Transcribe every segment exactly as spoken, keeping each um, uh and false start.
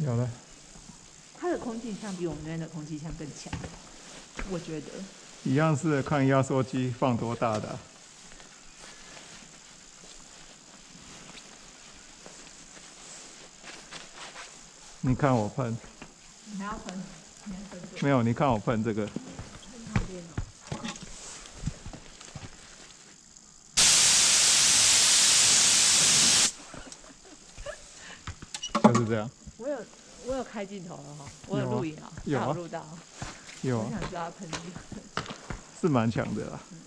有了。 它的空气枪比我们那边的空气枪更强，我觉得。 一样是看压缩机放多大的、啊。你看我喷。 你还要喷？你还喷这个？ 没有，你看我喷这个。就是这样。 我有我有开镜头了哈，我有录影啊， 有啊， 有录到。 有啊。 我想知道他喷什么。 是蛮强的啦。 嗯、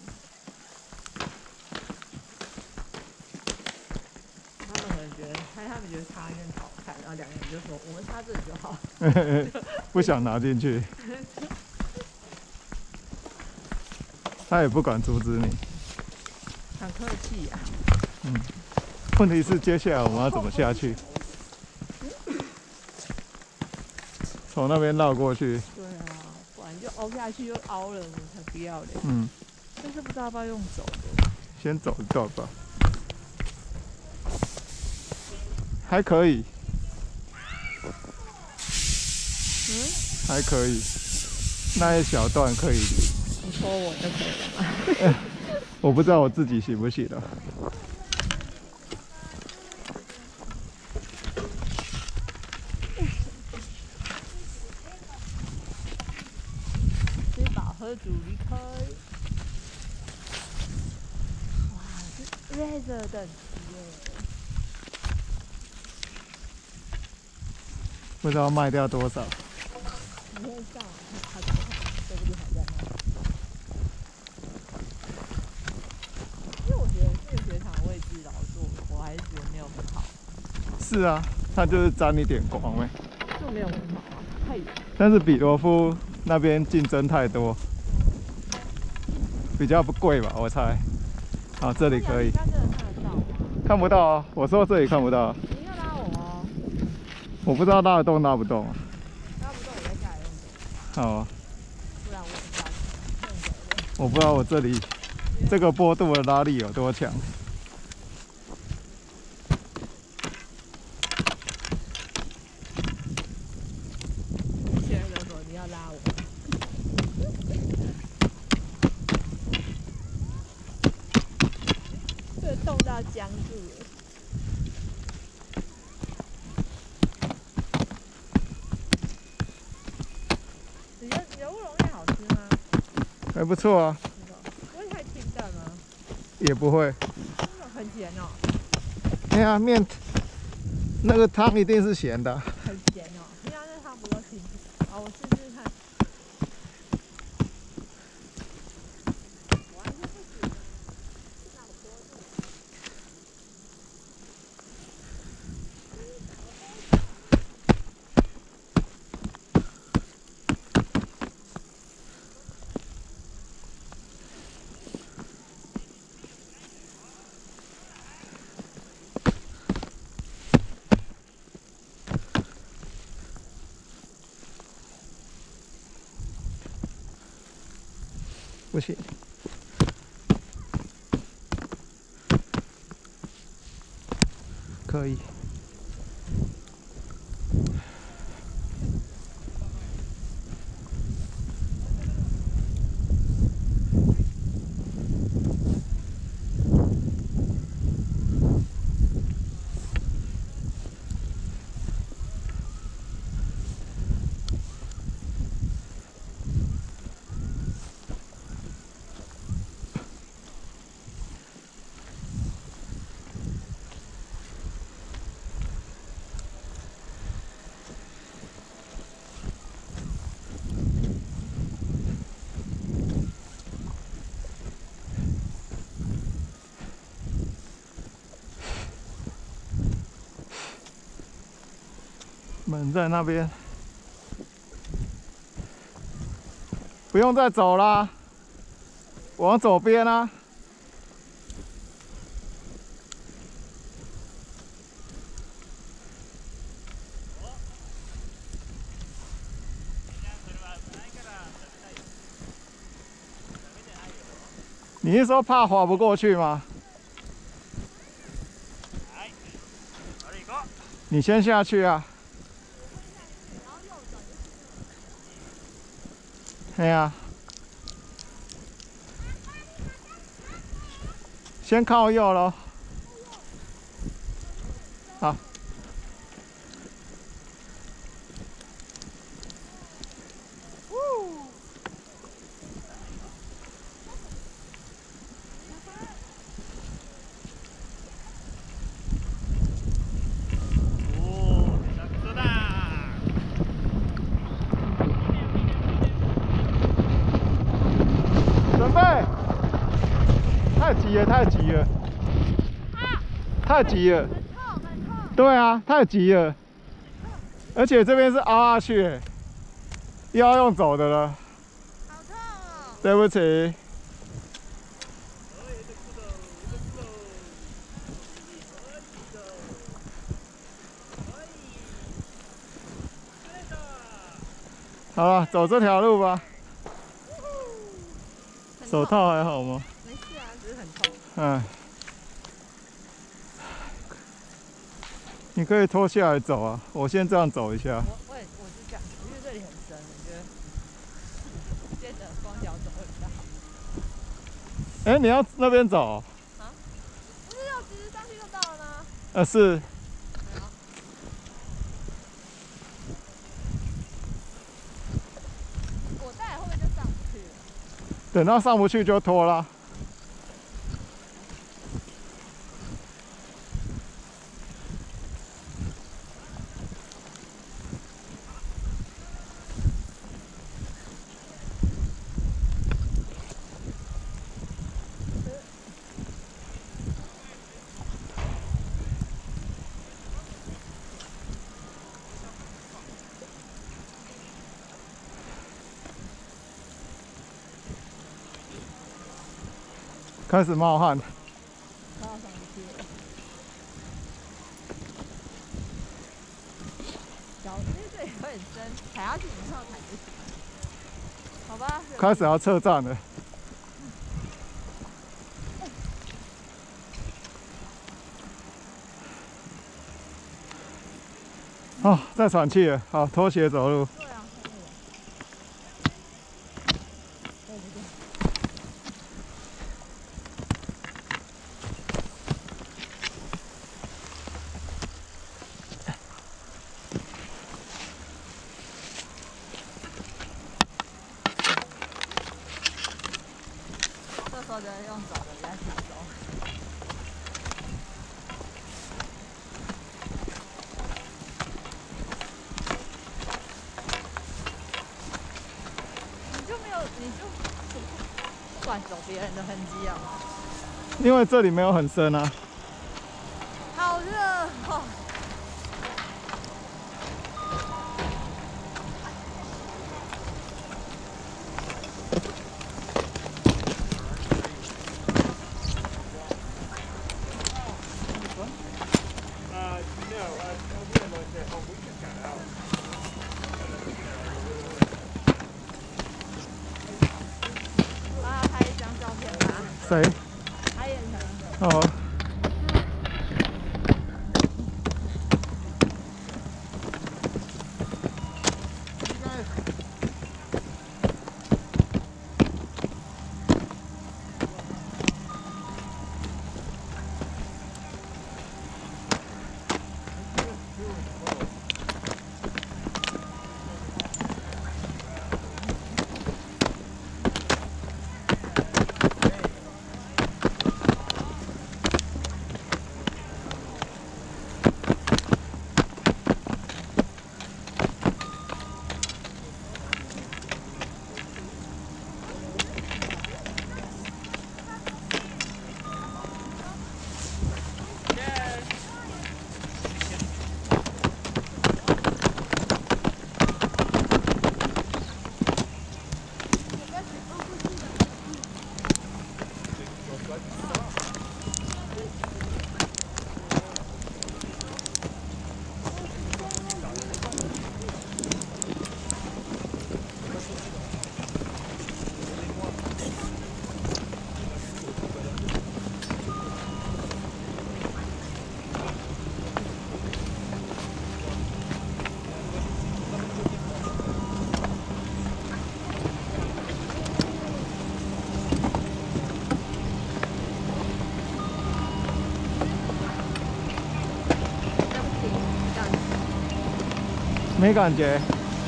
他们可能觉得，他他们觉得插那边好看，然后两个人就说我们插这里就好。 不想拿进去。他也不敢阻止你。 很客气呀、啊。 嗯。问题是接下来我们要怎么下去？从那边绕过去。 对啊，不然就凹下去又凹了，我才不要嘞。 嗯。 但是不知道要不要用走的。 先走一段吧。还可以。 嗯。 还可以。那一小段可以。 你说我就可以了吗？ 我不知道我自己行不行的。 这把河主离开。哇，是 Razor 等级耶！ 不知道卖掉多少。 你会上网去看看，说不定还在卖。因为我觉得这个雪场位置老实说，我还是觉得没有很好。 是啊，它就是沾一点光哎。 就没有很好啊，太远。 但是比罗夫那边竞争太多，比较不贵吧，我猜。好，这里可以。 看得到吗？ 看不到啊，我说这里看不到。 你要拉我哦。 我不知道拉得动拉不动啊。 拉不动我再下来用走。 好啊。 不然我不知道用走的。 我不知道我这里这个坡度的拉力有多强。 现在人说你要拉我。这个动到僵住了。你的你的乌龙面好吃吗？ 还不错啊。 不会太清淡吗？ 也不会。 很咸哦。 哎呀，面那个汤一定是咸的。 很咸哦，你看那汤不够清。好，我试试看。 不行。可以。门在那边，不用再走啦，往左边啊。你是说怕滑不过去吗？你先下去啊。 哎呀，先靠右咯。好。准备！太急了，太急了，太急了。对啊，太急了，而且这边是凹下去，又要用走的了。 好痛哦！ 对不起。好了，走这条路吧。手套还好吗？ 没事啊，只是很痛。 嗯。你可以脱下来走啊，我先这样走一下。 我我也我是这样，因为这里很深，我觉得接着光脚走会比较好。 哎、欸，你要那边走？ 啊？不是要直直上去就到了吗？ 呃，是。 我再来会不会就上不去了？ 等到上不去就脱了。开始冒汗。 快要上不去了。脚因为这里会很深，踩下去你上踩不行。好吧。 开始要撤站了。哦，在喘气了。好，脱鞋走路。 对啊，对对。对对对。这时候就用走的比较轻松。你就没有，你就不管走别人的痕迹啊。 因为这里没有很深啊。 好热哦。 谁？ 他也想。哦。 没感觉。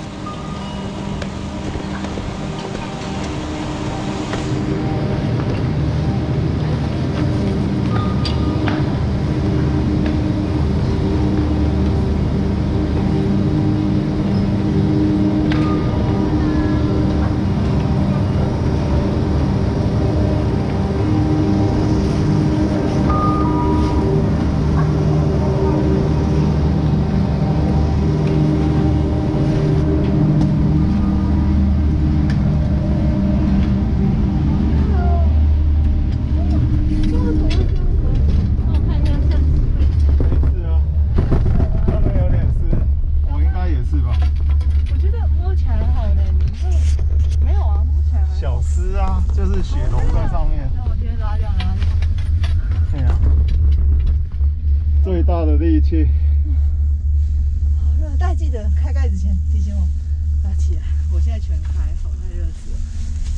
就是血龙在上面。 那我今天拉掉哪里？ 对呀，最大的力气。 好热，大家记得开盖子前提醒我拉起来。我现在全开，好太热死了。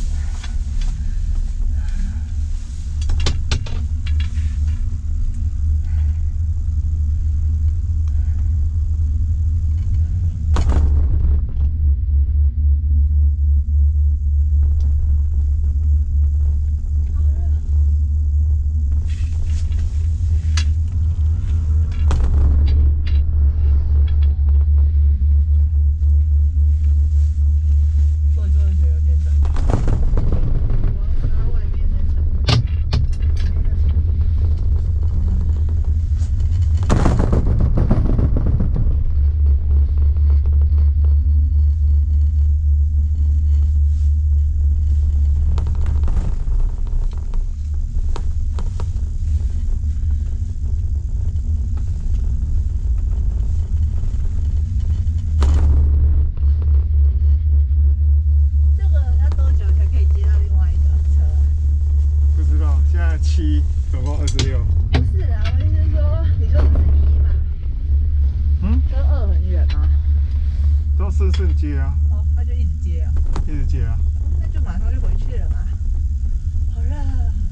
七，总共二十六。 不是啊，我意思是说，你说不是一嘛？ 嗯？ 跟二很远吗？ 都顺顺接啊。 哦，他就一直接啊。 一直接啊。 嗯、那就马上就回去了嘛。好热。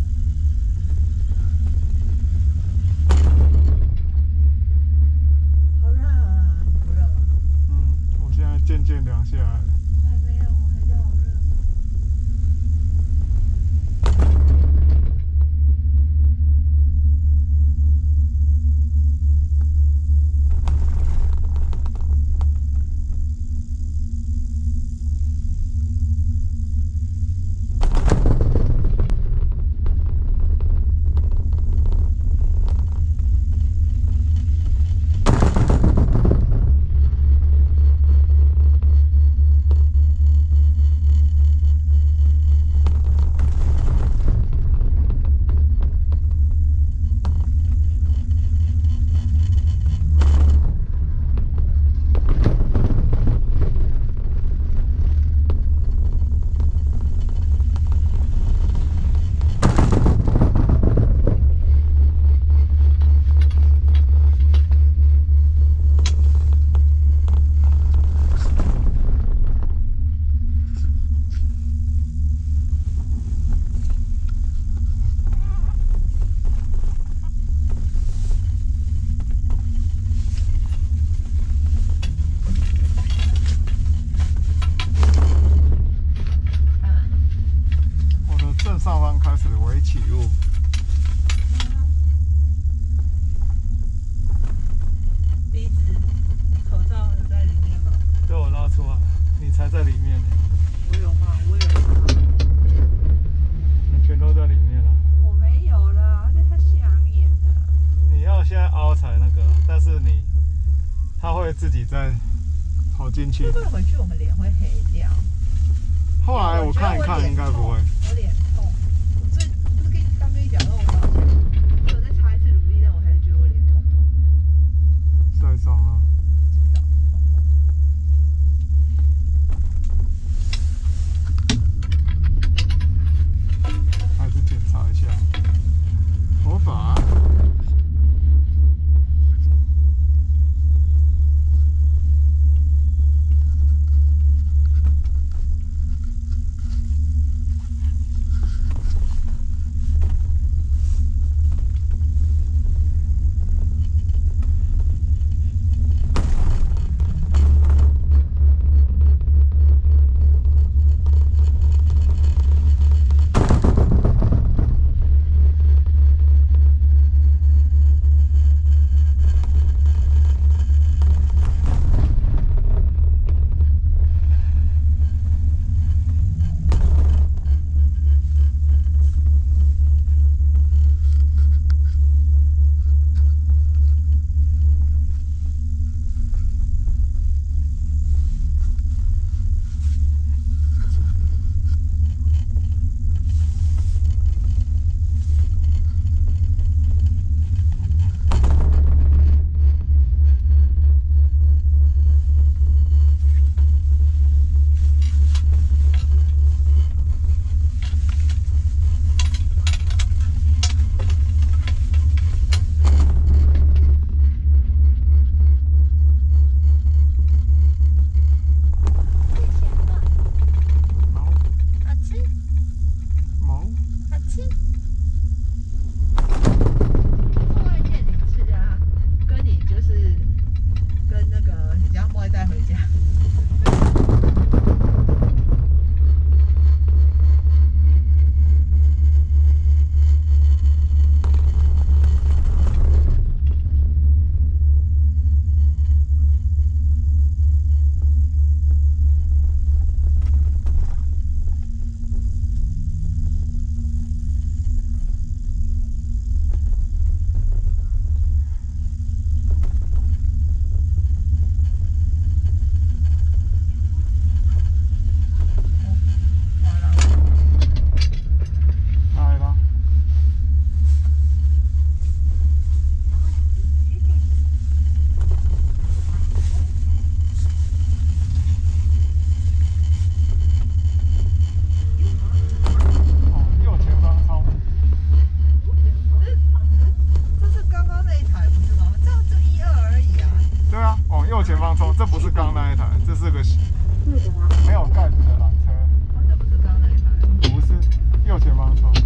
好热啊！你不热吗？ 嗯，我现在渐渐凉下来了。 我还没有，我还在好热。 上方开始微起雾， 鼻子、口罩有在里面吗？ 被我拉出来，你才在里面呢。 我有吗？我有吗？ 你全都在里面了。 我没有了，在它下面的。 你要现在凹才那个，但是你它会自己再跑进去。 会不会回去我们脸会黑掉？ 后来我看一看，应该不会。 我脸痛，我最不是跟刚跟你讲说我早上我有再擦一次乳液，但我还是觉得我脸痛痛的。 晒伤了。还是检查一下头发。 右前方冲。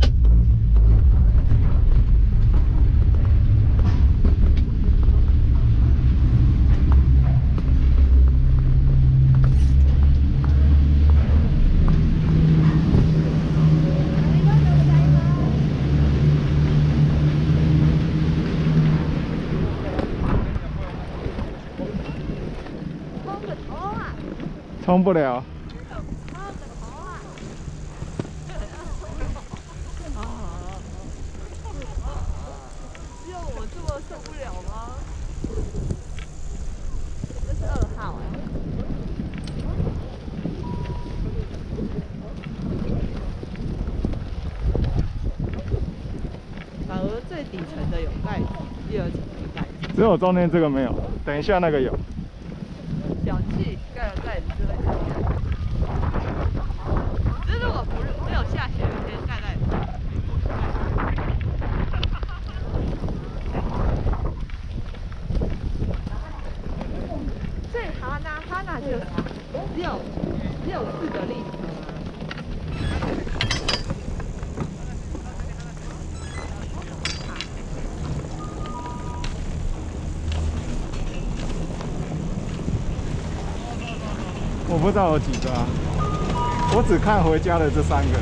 冲不了。 只有我这么受不了吗？这是二号哎。反而最底层的有盖子，第二层没盖子。 只有中间这个没有，等一下那个有。 小气盖了盖子就会这样。只是如果不是没有下雪，可以盖盖子。所以哈娜哈娜就只有只有四个例子。 我不知道有几个啊，我只看回家的这三个。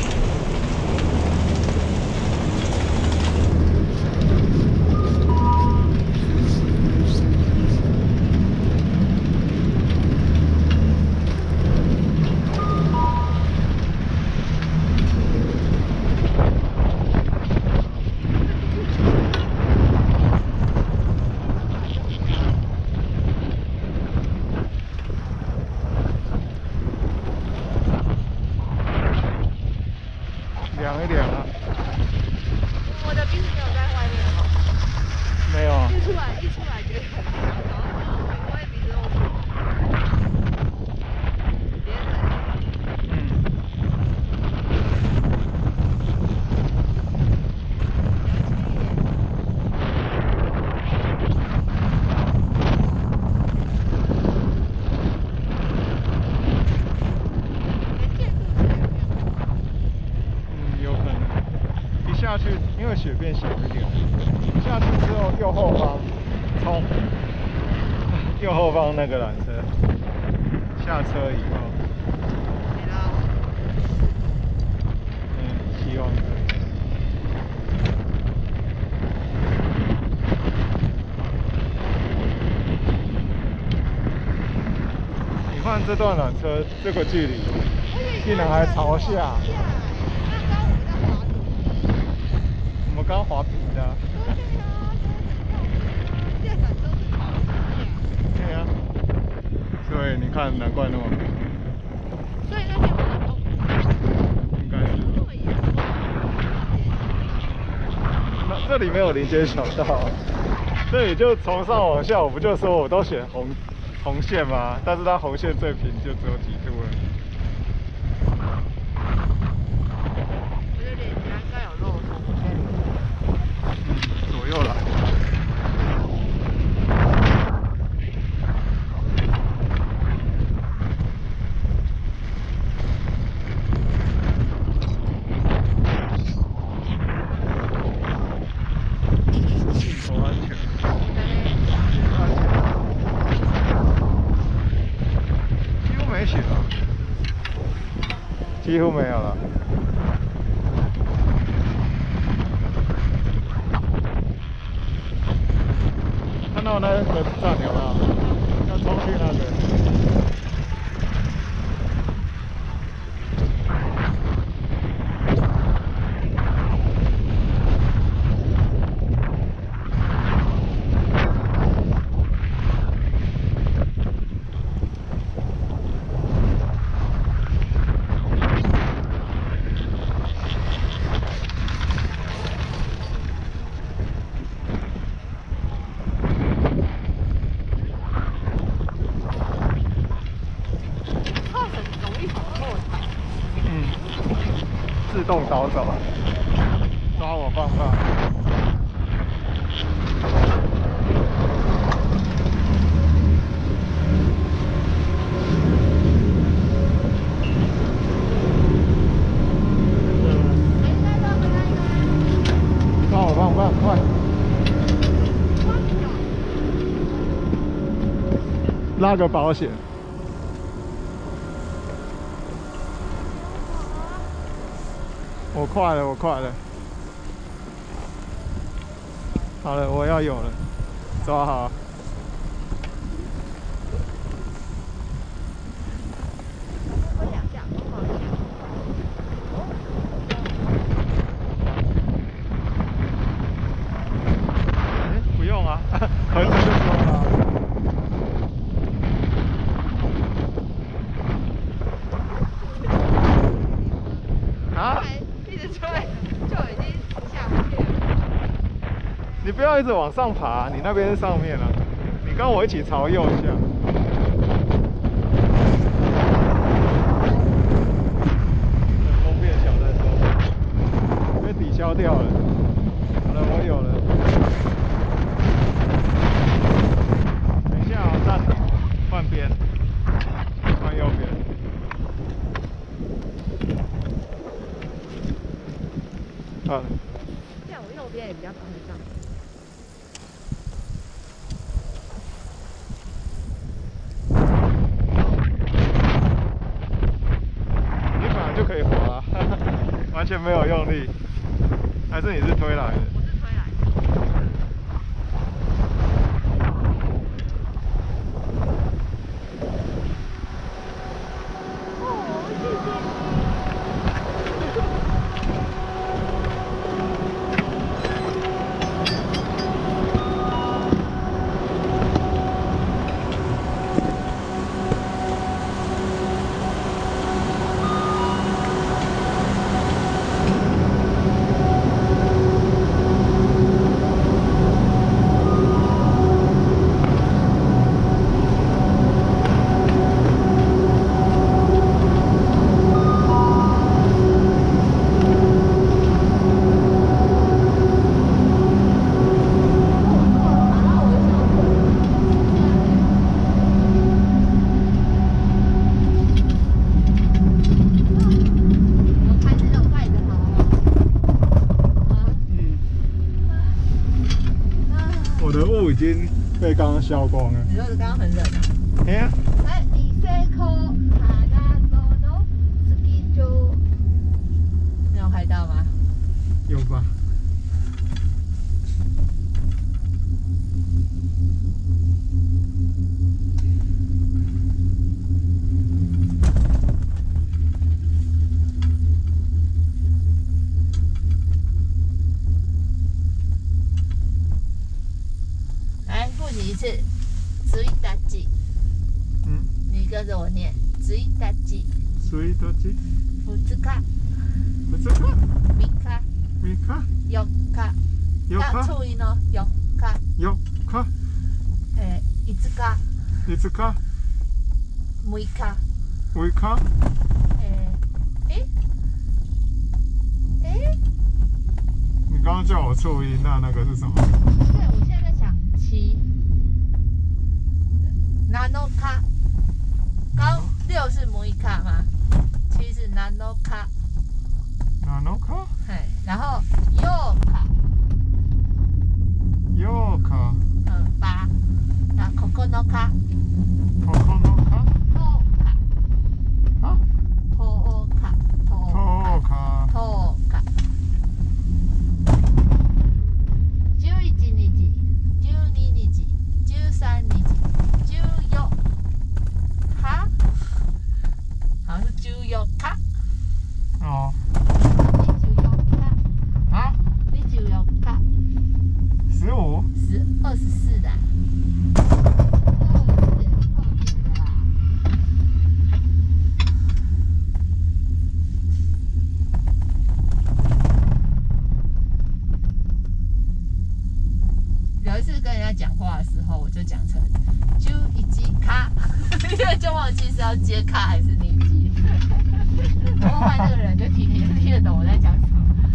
凉一点了。 我的鼻子没有在外面哦。 没有。 一出来一出来觉得很凉，然后我也鼻子都是。别冷。 嗯。下去，因为雪变小一点，下去之后右后方冲，右后方那个缆车，下车以后，嗯，希望可以。你看这段缆车这个距离，竟然还朝下。我刚滑平的、啊。对呀、啊。所以你看，难怪那么平。 所以那天我的应该是。那这里没有林间小道，这里就从上往下，我不就说我都选红红线吗？但是它红线最平就只有几度了。 我觉得脸颊应该有漏风。 左右来。多安全。几乎没雪了。几乎没有了。看到那个站有没有？要冲去那个。自动导走，抓我放放。 拉个保险。我快了，我快了。好了，我要有了，抓好。 我两下，我好哎，不用啊，横着就抓了。啊？ 一直吹，就已经下不去了。 你不要一直往上爬，你那边是上面啊。你跟我一起朝右下。等风变小再说，因为底消掉了。好了，我有了。等一下啊，暂停，换边，换右边。好了。 这样我右边也比较帮得上。 你本来就可以滑，完全没有用力，还是你是推来的？ 我是推来的。哦，谢谢。 我的雾已经被刚刚消光了。 你说是刚刚很冷啊？ 哎呀， 哎，你这口哈拉诺诺斯基就没有拍到吗？ 有吧？ 来复习一次，十一大吉， 嗯， 你跟着我念，十一大吉， 所以多吉， 福兹卡， 不是卡， 米卡， 米卡， ヨ卡，要有卡， 注意呢，ヨ卡， 有卡， 诶，いつか、 いつか、 むいか、 维卡， 诶，诶，诶， 你刚刚叫我注意，那那个是什么？ 对，我现在在想七，ナノ卡，刚六是むいか吗？七是ナノ卡， 哪诺卡？ 嘿，然后ヨ卡， 有卡， 嗯，八，然后ココノ卡。 可可诺卡， トカ、 啊， トカ、ト托卡， トカ。十一日、十二日、十三日、十四卡，好像是十四卡。 哦， 你十四卡， 啊， 你十四卡， 十五， 十二十四的。有一次跟人家讲话的时候，我就讲成就一击卡，因为就忘记是要接卡还是你击。然后后来那个人就听听听得懂我在讲什么。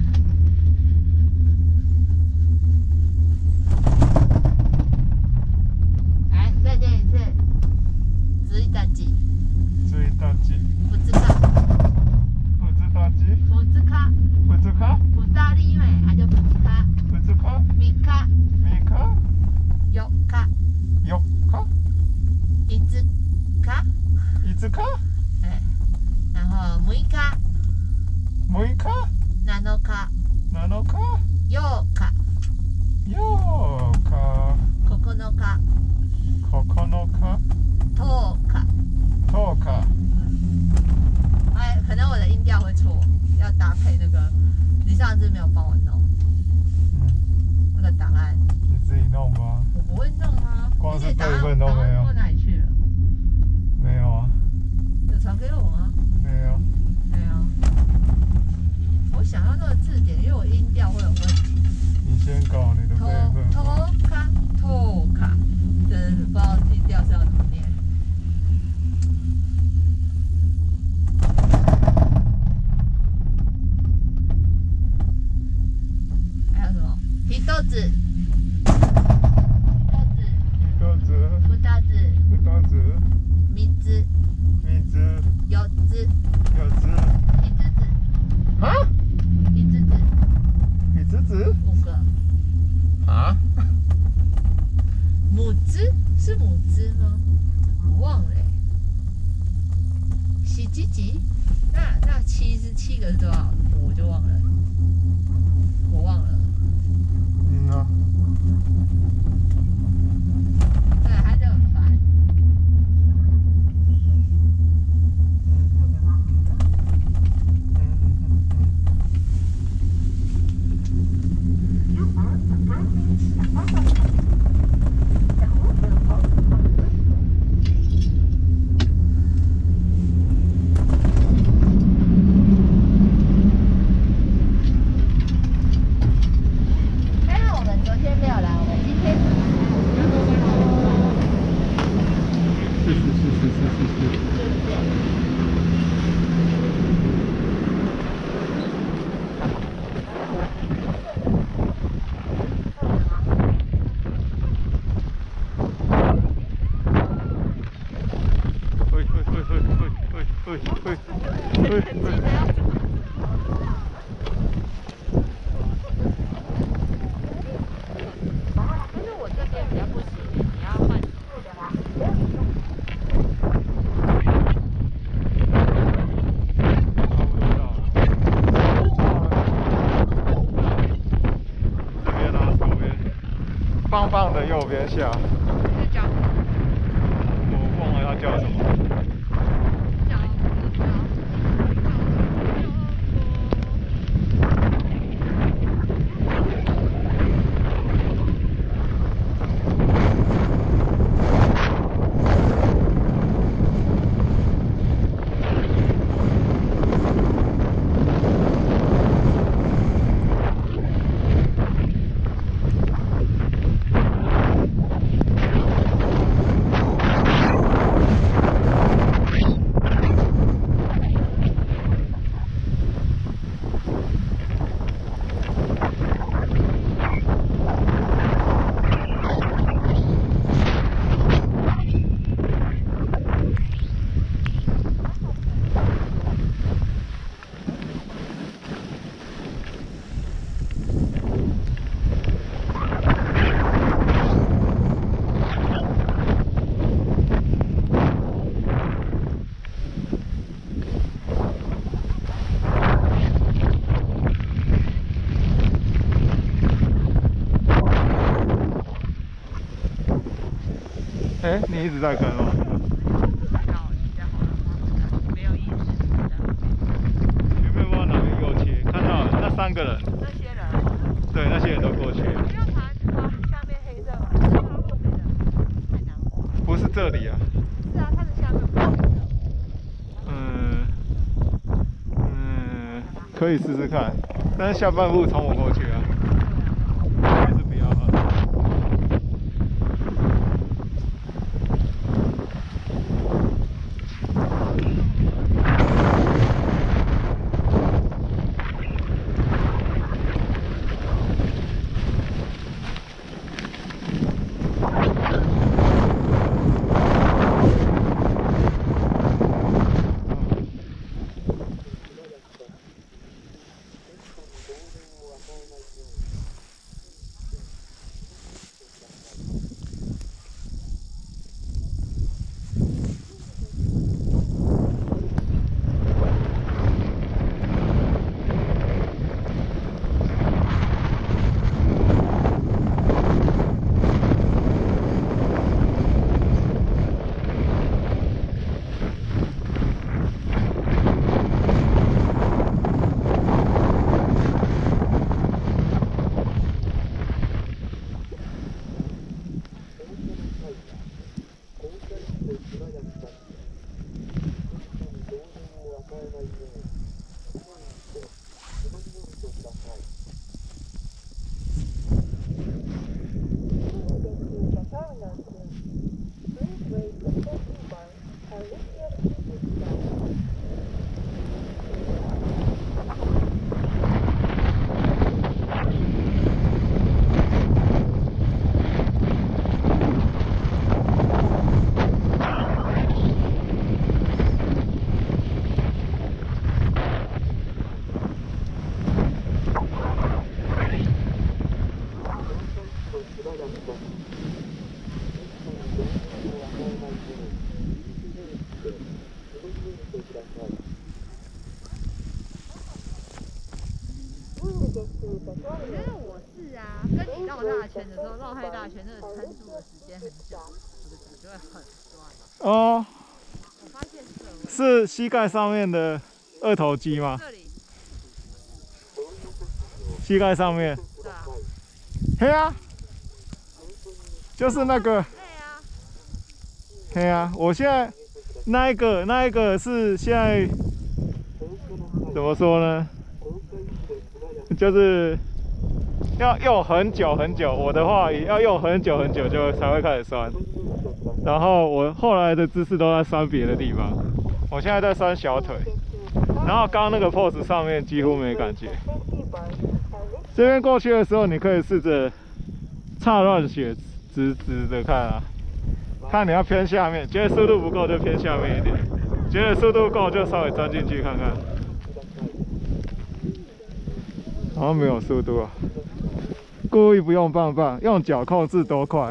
来，再念一次，十一大吉， 所以大吉， 福兹卡， 不知大吉， 福兹卡， 不知卡， 福大利美，它就福兹卡， 不知卡， 米卡， 米卡， 有卡， 有卡， 一兹つか？ 哎，然后六日、 六日、 七日、 七日、 八日、 八日、 九日、 九日、 十日。 十日。 哎，可能我的音调会错，要搭配那个，你上次没有帮我弄嗯， 那个档案， 你自己弄吧。 我不会弄啊， 光是而且档案备份都没有档案放哪里去了？ 没有啊， 有传给我吗？ 没有。 没有。我想要那个字典，因为我音调会有问题。 你先搞你的备份。 托卡托卡，真是不知道音调是要怎么念。还有什么？一豆子，一豆子， 一不大子， 不大子， 米子， 米子， 柚子， 柚子。 一只子， 啊？ 一只子， 米子子？ 五个。 啊？ 母汁是母汁吗？我忘了、欸。洗几几？那那七是七个是多少？我就忘了，我忘了。 嗯啊。 对，他就很烦。还好我们昨天没有来，我们今天是是是是是是是。 对不对？ 嘿嘿嘿嘿嘿嘿嘿嘿嘿嘿。 但是我这边比较不行，你要换。 这边啊，左边，棒棒的右边下。 是叫我忘了它叫什么。 叫叫。 哎，你一直在跟吗？ 没有意识。 有没有不知道哪边右切？看到了，那三个人。 那些人。 对，那些人都过去了。 不要爬爬下面黑色嘛，爬后面的太难滑。 不是这里啊。 是啊，它的下面不是黑色。 嗯嗯，可以试试看，但是下半部从我过去啊。还是不要了。 我觉得我是啊，跟你绕大圈的时候，绕太大圈，那个撑住的时间很久，我的脚就会很酸。 哦， 我发现是是膝盖上面的二头肌吗？ 这里， 膝盖上面。 对啊， 嘿啊，就是那个。 对啊， 嘿啊，我现在那一个那一个是现在怎么说呢？就是要用很久很久，我的话也要用很久很久就才会开始酸。然后我后来的姿势都在酸别的地方，我现在在酸小腿，然后刚刚那个 pose 上面几乎没感觉。这边过去的时候，你可以试着岔乱血直直的看啊，看你要偏下面，觉得速度不够就偏下面一点，觉得速度够就稍微钻进去看看。好像没有速度啊，故意不用棒棒，用脚控制多快。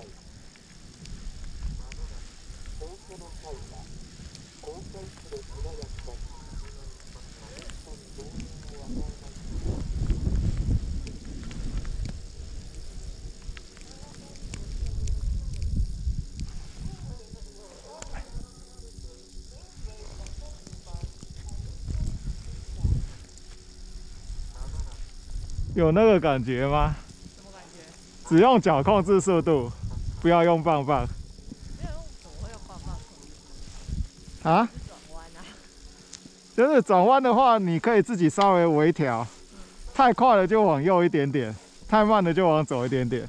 有那个感觉吗？ 什么感觉？ 只用脚控制速度，不要用棒棒。 没有用，怎么会用棒棒控制？ 啊？ 是转弯啊。 就是转弯的话，你可以自己稍微微调，太快了就往右一点点，太慢了就往左一点点。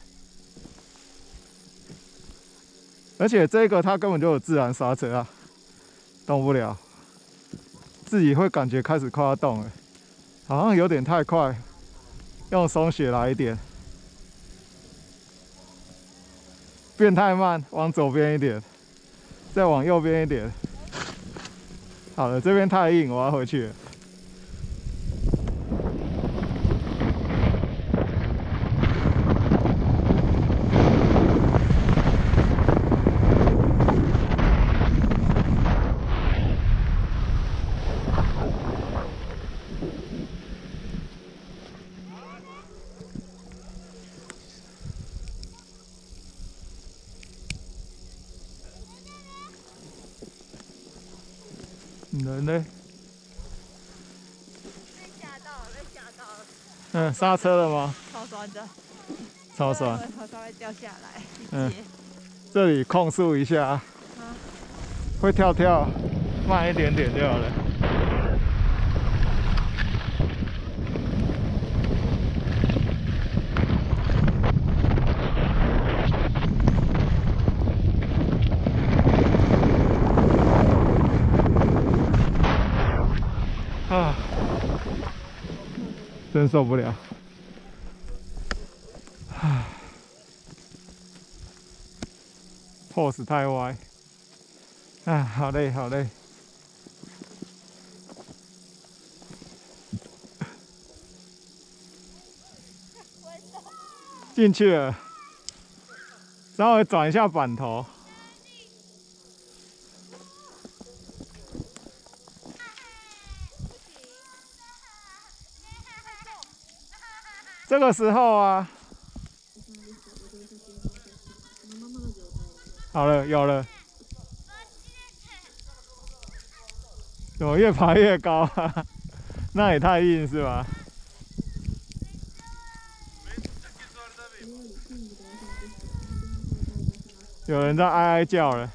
而且这个它根本就有自然刹车啊，动不了，自己会感觉开始快要动了，好像有点太快。用松血来一点，变太慢，往左边一点，再往右边一点。好了，这边太硬，我要回去了。人呢？ 被吓到了，被吓到了。 嗯，刹车了吗？ 超酸的， 超酸。 头稍微掉下来， 嗯，这里控速一下，啊、会跳跳，慢一点点就好了。啊，真受不了！唉 ，pose 太歪，啊，好累，好累。进去了，稍微转一下板头。这个时候啊，好了，有了，怎么越爬越高啊？那也太硬是吧？有人在哀哀叫了，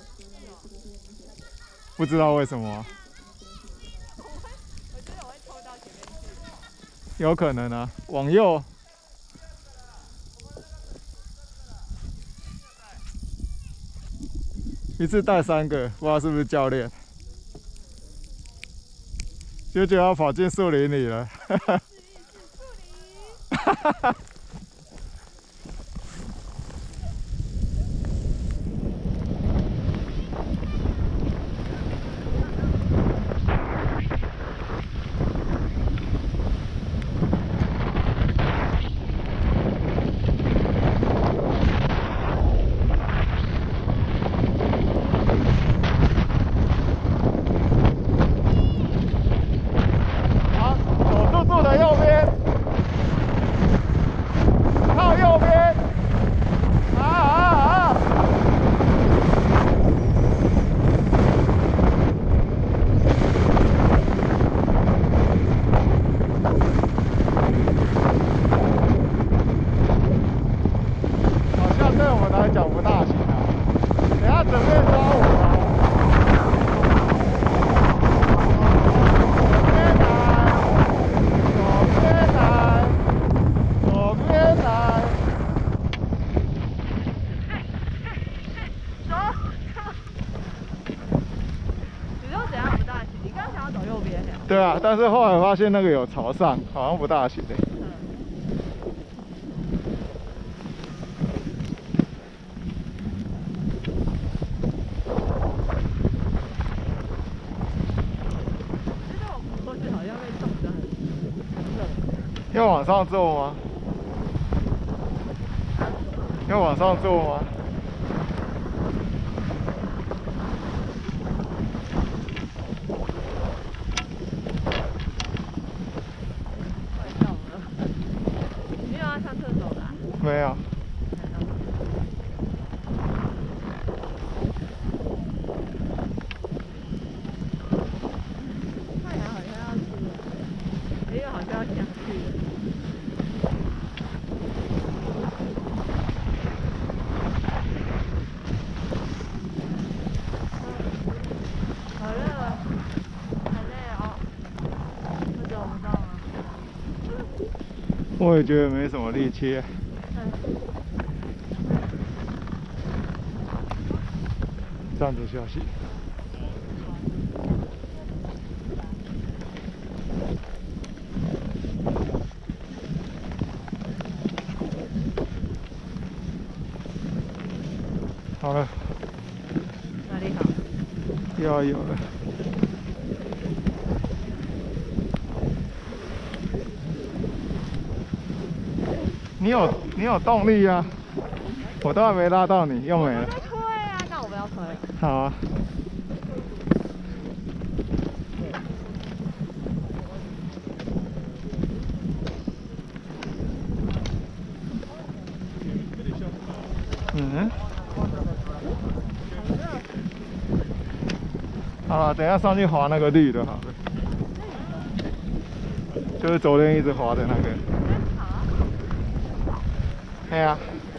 不知道为什么。 我觉得我会抽到前面去。 有可能啊，往右。一次带三个，不知道是不是教练。九九要跑进树林里了。哈哈哈。好，走住住的右边。 但是后来发现那个有朝上，好像不大行诶。要往上坐吗？要往上坐吗？ 快到了，你有要上厕所的、啊？ 没有。 太阳好像要出了，没有好像要下去了。好热啊，好累哦。为什么不动啊？ 我也觉得没什么力气。站着休息。好了。 哪里好？ 要有了。你有你有动力啊！我都还没拉到你，又没了。 我在推啊，那我不要推。 好啊。嗯。好了，等一下上去滑那个绿的好了。就是昨天一直滑的那个。对啊。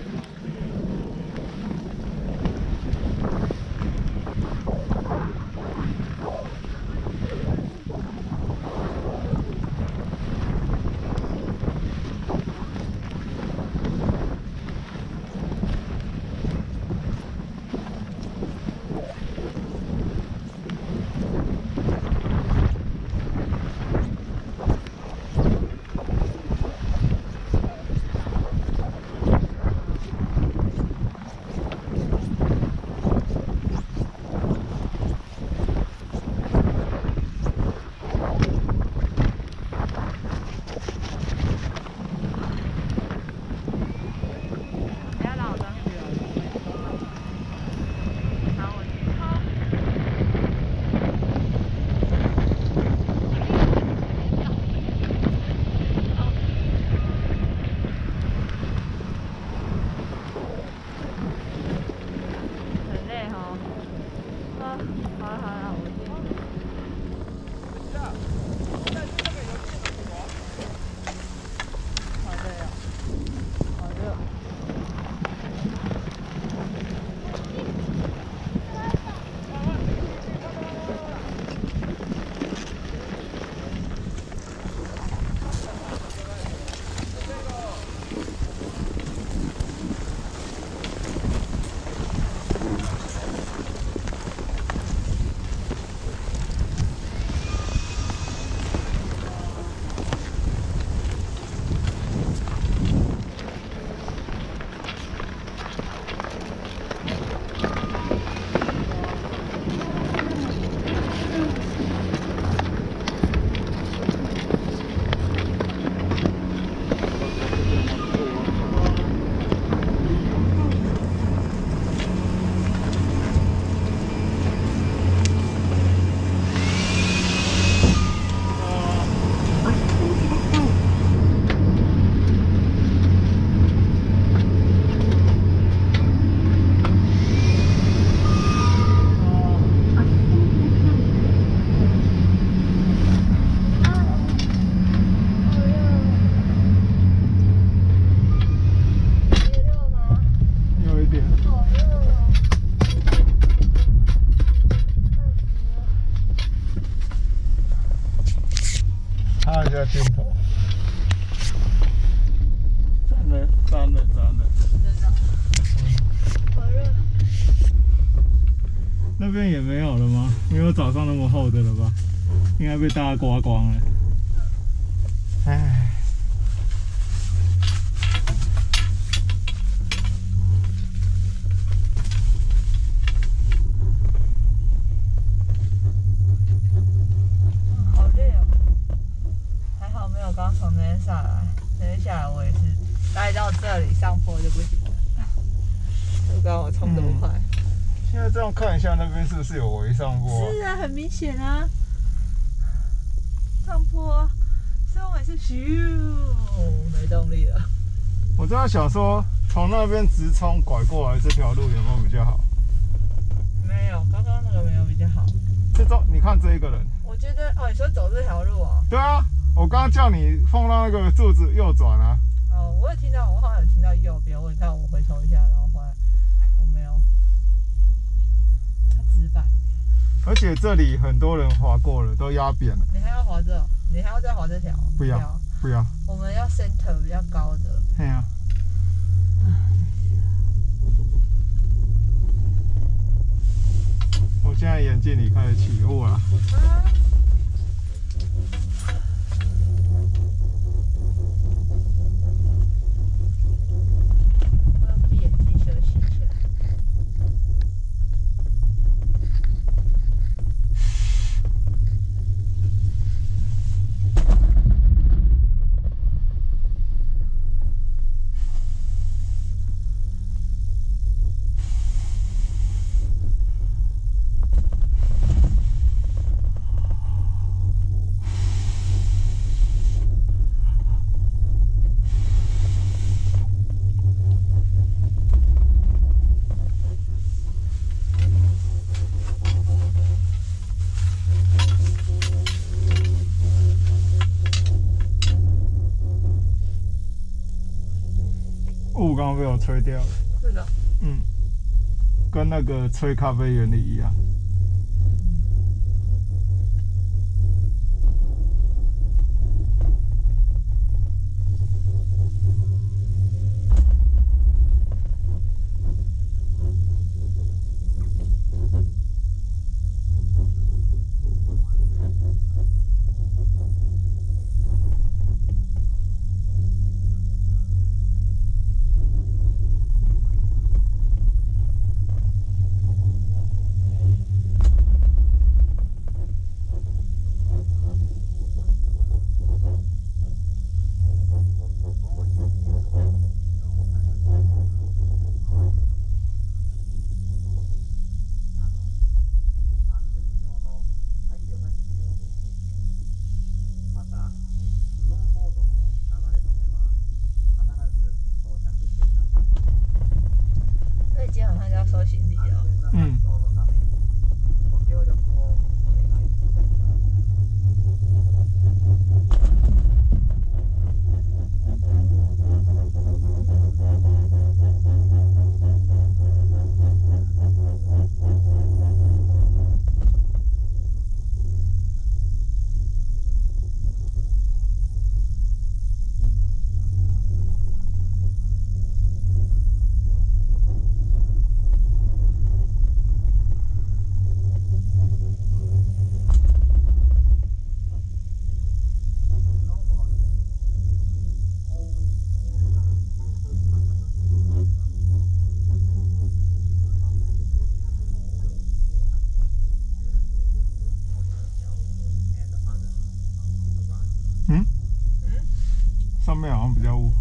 看一下镜头，真的真的真的， 真的，好热。 那边也没有了吗？没有早上那么厚的了吧？ 应该被大家刮光了。唉。 好累哦，还好没有刚从那边下来，那边下来我也是待到这里上坡就不行了。就刚我冲这么快。 嗯现在这样看一下，那边是不是有围上坡？ 是啊，很明显啊。上坡，所以我也是咻，没动力了。 我正在想说，从那边直冲拐过来这条路有没有比较好？ 没有，刚刚那个没有比较好。 这种你看这一个人。 我觉得哦，你说走这条路哦。 对啊，我刚刚叫你碰到那个柱子右转啊。 哦，我有听到，我好像有听到右边。我你看，我回头一下，然后后来我没有。它直板。 而且这里很多人滑过了，都压扁了。 你还要滑这？你还要再滑这条？ 不要，不要。 我们要 center 比较高的。 对啊。我现在眼镜里开始起雾了。 啊我要闭眼睛休息一下。 雾刚刚被我吹掉了。 是的。 嗯，跟那个吹咖啡原理一样。 今天好像就要收行李了。 嗯。嗯？ 嗯？ 上面好像比较雾。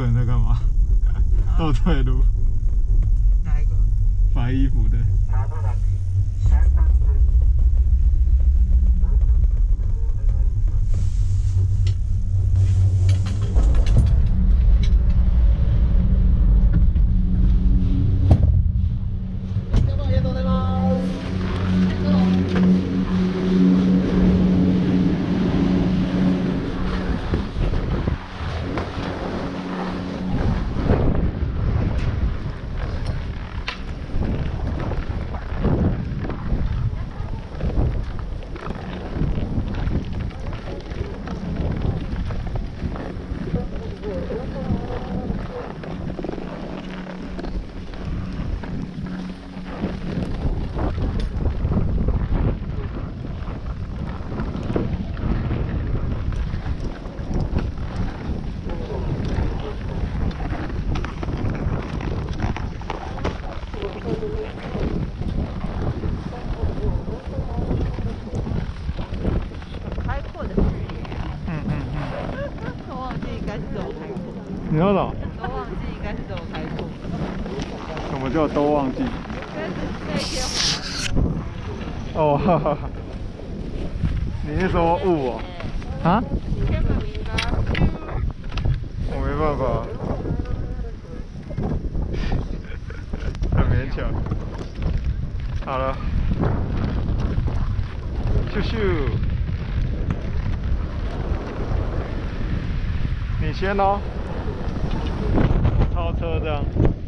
人在干嘛？倒退路。 哪一个？ 白衣服的。你说什么？ 都忘记应该是怎么开阔。 什么叫都忘记？ 应该是那天滑。 哦，哈哈哈。你是说雾哦？啊？ 天本名吧。 我没办法，很勉强。好了，咻咻，你先哦。超车这样。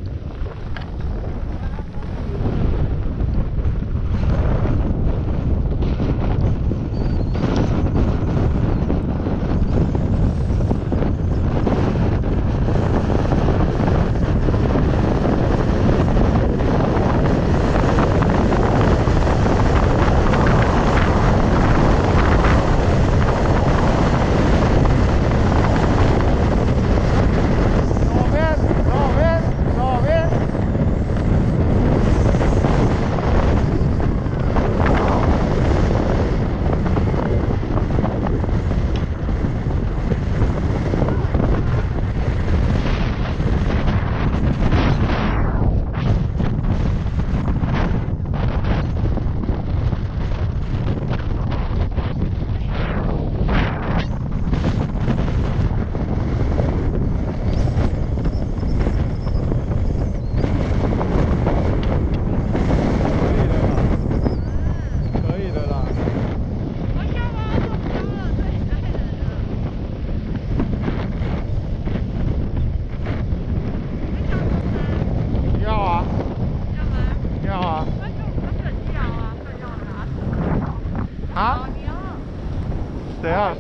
啊？怎样？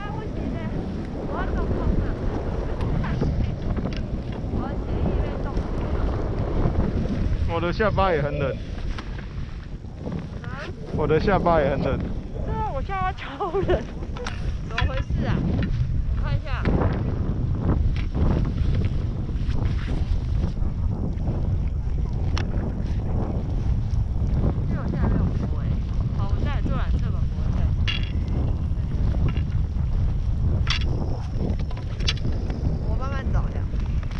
我的下巴也很冷。我的下巴也很冷。 对啊，我下巴超冷。怎么回事啊？我看一下。因为我现在没有播哎。好，我再坐缆车吧，我再。我慢慢走这样。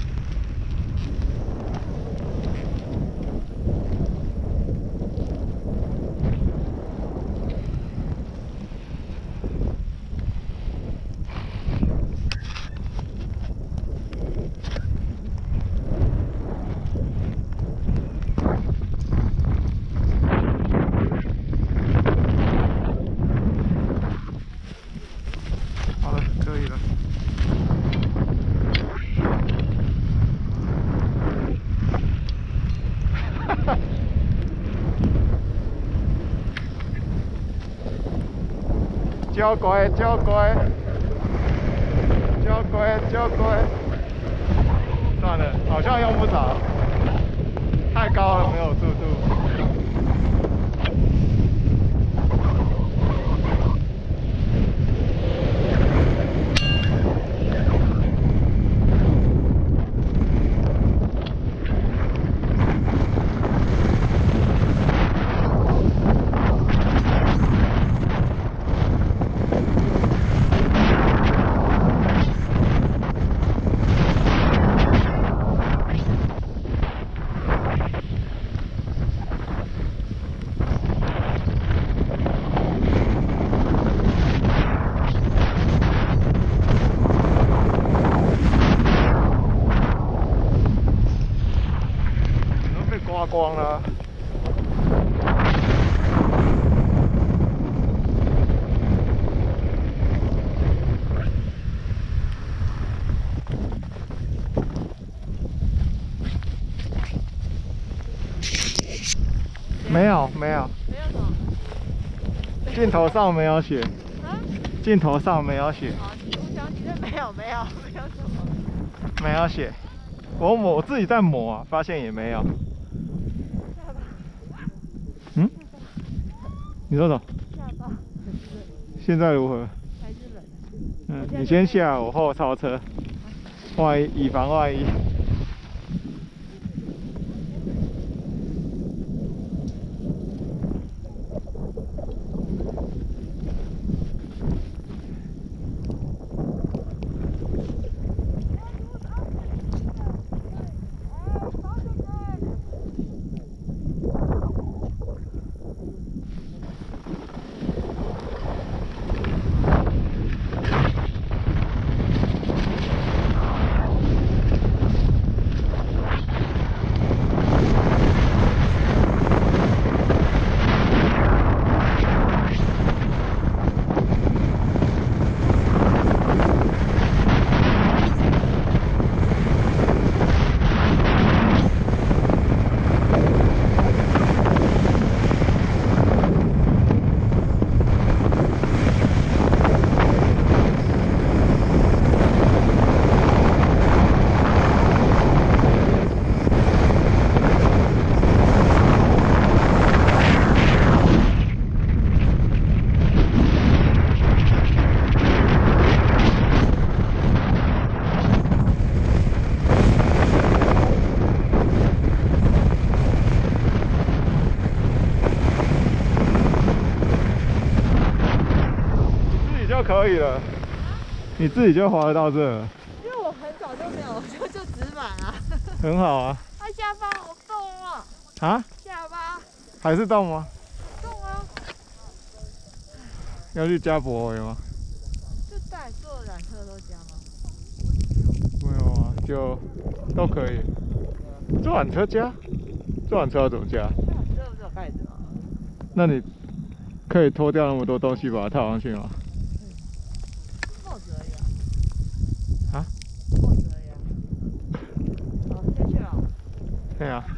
交乖，交乖，交乖，交乖。算了，好像用不着，太高了，没有速度。 光了。没有，没有。 没有什么。 镜头上没有写。 啊？ 镜头上没有写。 好，我想你这没有没有没有什么。 没有写。我抹我自己在抹啊，发现也没有。嗯？你说什么？ 下巴。 现在如何？ 还是冷。 嗯，你先下，我后超车，万一以防万一。可以了，你自己就滑得到这了。 因为我很早就没有，就就直板啊。 很好啊。 它下巴好动啊。 啊？ 下巴。 还是动吗？ 动啊。 要去加泊位吗？ 就带所有缆车都加吗？ 没有啊，就都可以。坐缆车加？坐缆车要怎么加？ 坐缆车不是有盖子吗？ 那你可以脱掉那么多东西把它套上去吗？ 帽子而已啊。 啊？ 帽子而已啊。好，先去啊。 对啊。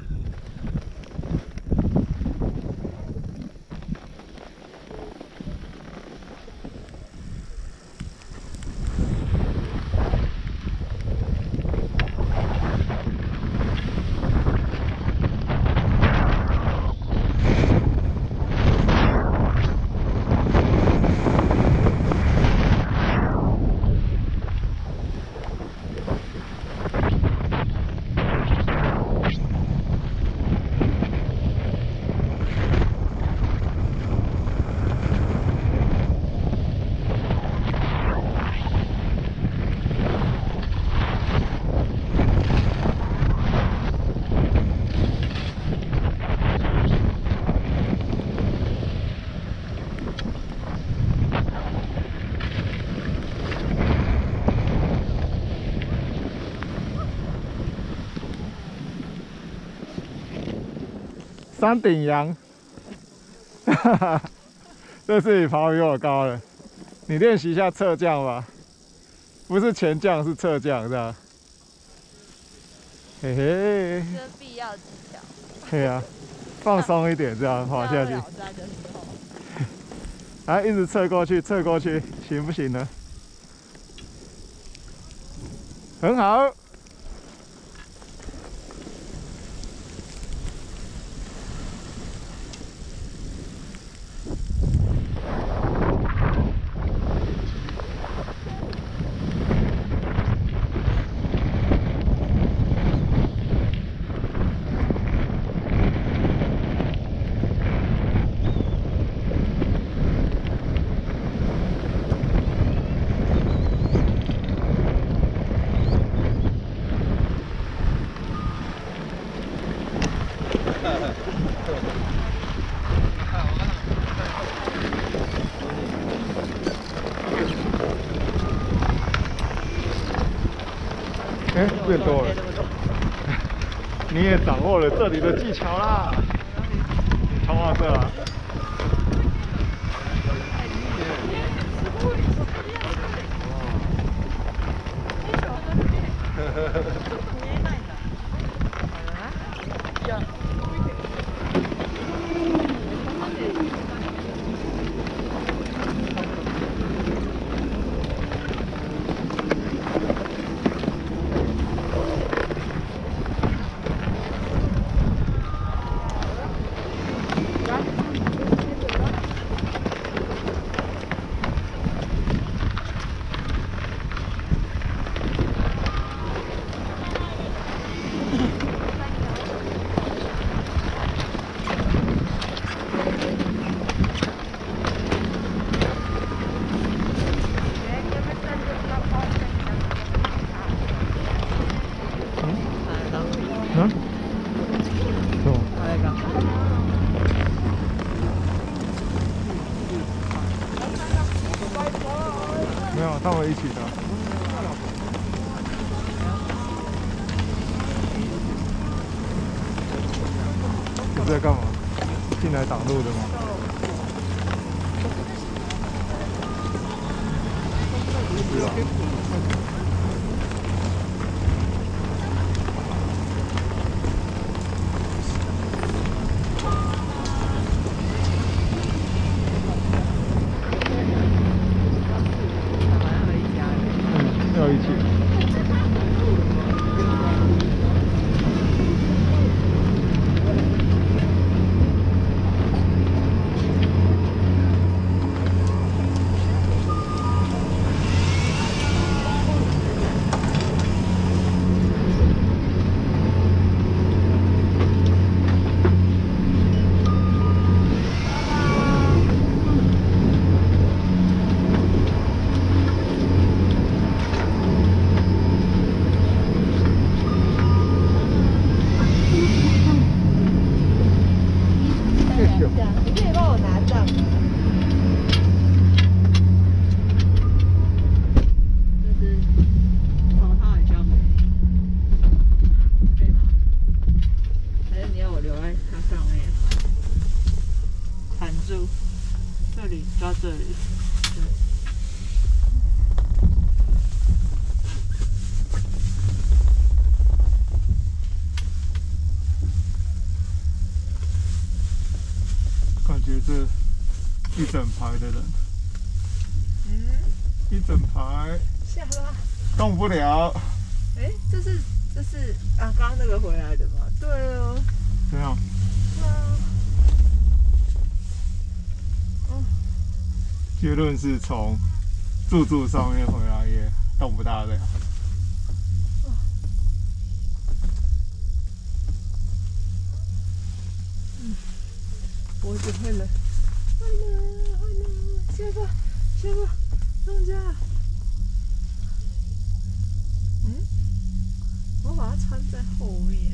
山顶羊，哈哈，这次你爬比我高了，你练习一下侧降吧，不是前降是侧降，这样。嘿嘿， 这是必要技巧。 对啊，放松一点，这样滑下去。来，一直侧过去，侧过去，行不行呢？很好。哎，变多了。 你也掌握了这里的技巧啦。冲到这了。嗯？什么？没有，他们一起的。你是在干嘛？进来挡路的吗？是啊。要一起。 你可以帮我拿账吗？就是头套很像美，可以吗？还是你要我留在它上面？缠住，这里抓这里。对。 感觉这一整排的人， 嗯， 一整排下啦。 动不了。 哎，这是这是啊，刚刚那个回来的吗？对哦。 怎样？ 对啊。嗯。 结论是从柱柱上面回来也动不大了。 脖子会冷，会冷，会冷，下吧，下吧，上架。嗯，我把它穿在后面。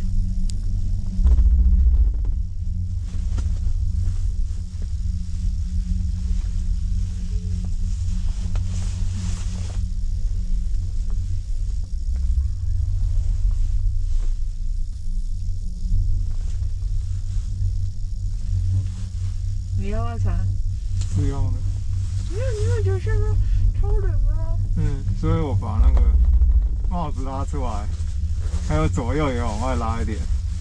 你要不要穿？ 不用了。 没有，你会觉得下面超冷吗？ 嗯，所以我把那个帽子拉出来，还有左右也往外拉一点。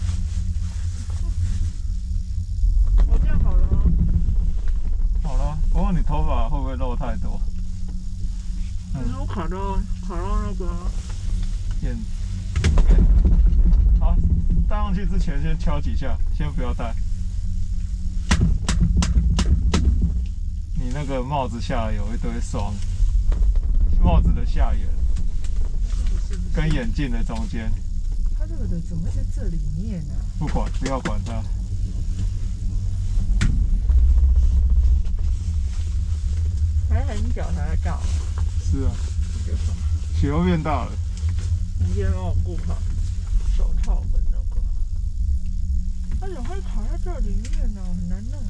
哦，这样好了吗？ 好了，不过你头发会不会露太多？ 可是我卡到卡到那个眼。好，戴上去之前先敲几下，先不要戴。你那个帽子下有一堆霜，帽子的下缘跟眼镜的中间。 它这个的怎么会在这里面呢？ 不管，不要管它。 还很小才到。 是啊，雪又变大了。 你先帮我顾好手套跟那个。它怎么会卡在这里面呢？很难弄。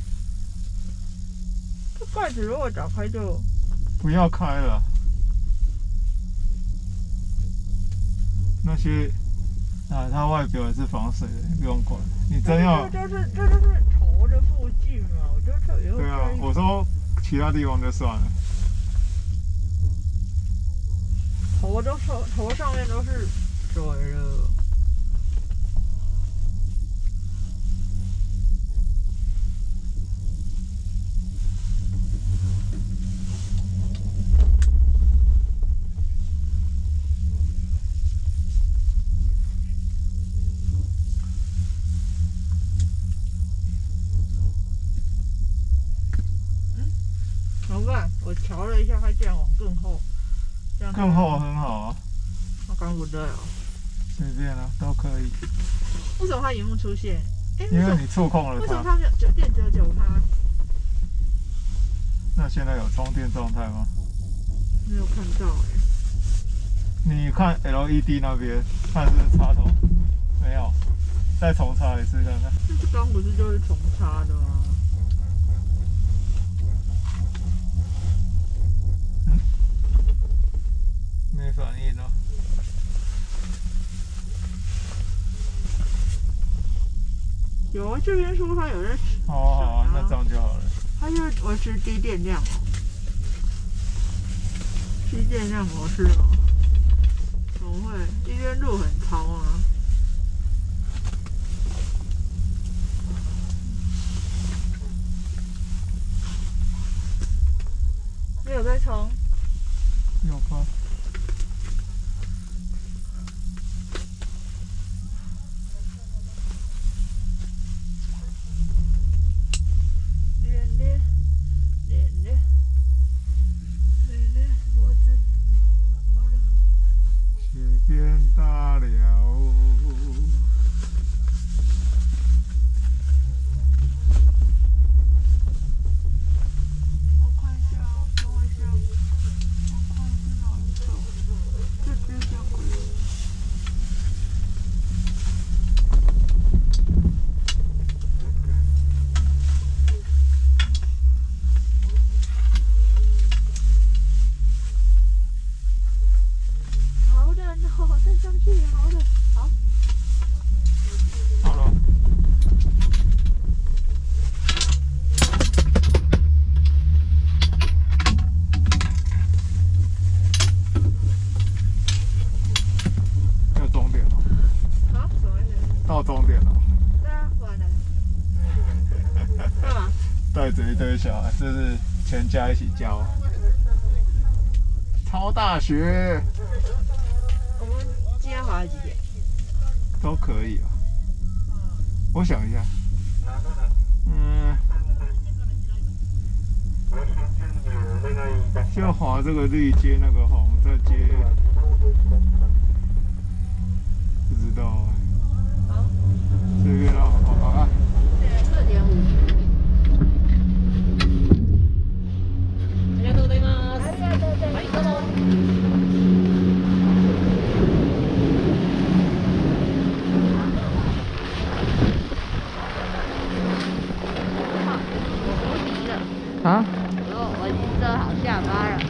这盖子如果打开就…… 不要开了，那些啊，它外表也是防水的，不用管。你真要， 这就是这就是头的附近嘛，我就特别会对啊，我说其他地方就算了。 头都头头上面都是水了。怎么办？我调了一下，它这样往更厚，这样更厚很好啊。 那刚不对哦。 随便啊，都可以。 为什么它荧幕出现？哎， 因为你触控了为什么它。 它没有九电只有九趴？ 那现在有充电状态吗？ 没有看到哎。 你看 L E D 那边，看是插头，没有，再重插一次看看。 那这刚不是就是重插的吗？ 嗯，没反应哦。 有啊，这边说它有在。 好啊好啊，那这样就好了。 它就是维持低电量哦，低电量模式哦。怎么会？这边路很长啊。没有在充。 有吧？ 练练练练练练脖子，好了。 雪变大了。 我看一下，等我一下，我看是哪一种？这只小鬼。好的，然后再上去，好的，好。 好了。要终点了。 好，什么意思？ 到终点了。 对啊，完了。干嘛？ 带着一堆小孩，这是全家一起教。超大学我们今天滑了几点？ 都可以啊。我想一下，嗯，就滑这个绿接那个红，再接，不知道啊。 好， 随便啦，好吧啊。 现在四点五。 ありがとうございます。はい、どうぞ。 啊？ 我说我已经设好下班了。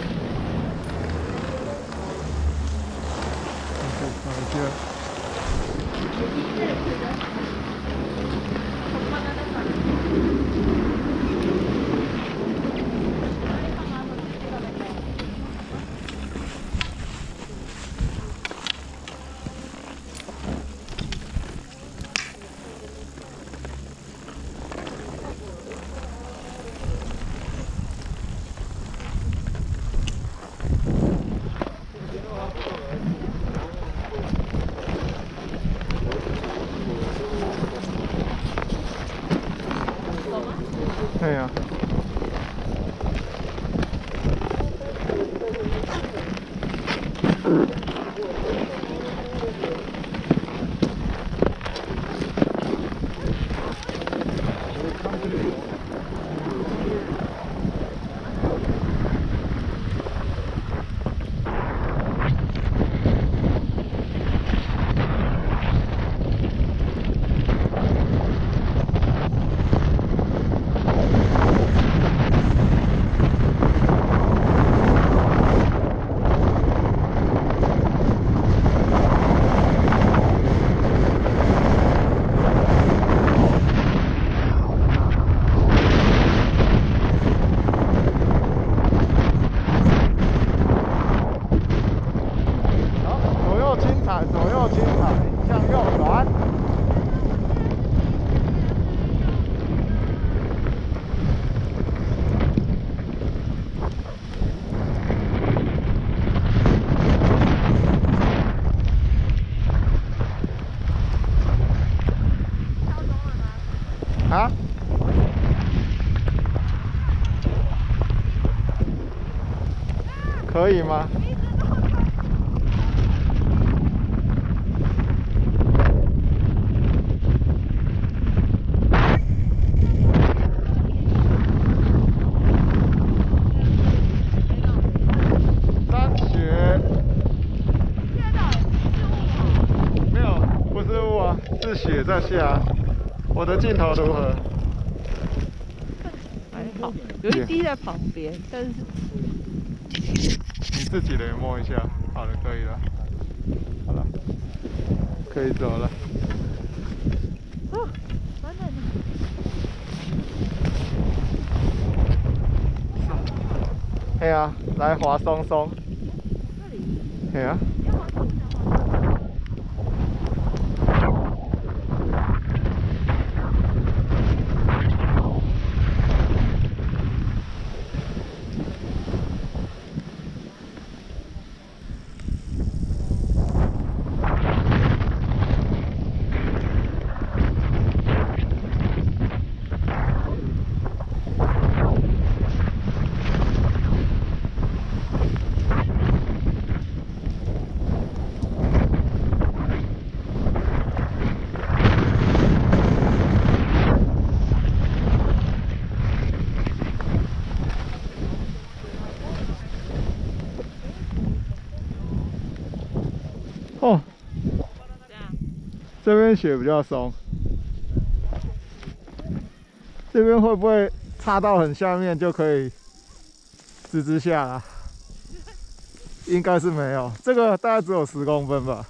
对呀。 可以吗？张雪，没有，不是雾啊，是雪在下。我的镜头如何？ 还好，有一滴在旁边，但是你自己来摸一下。好了，可以了。好了，可以走了。 哦，暖暖的。 嘿啊，来滑松松。 这里。 嘿啊。哦，这边雪比较松，这边会不会插到很下面就可以直直下啊？应该是没有，这个大概只有十公分吧。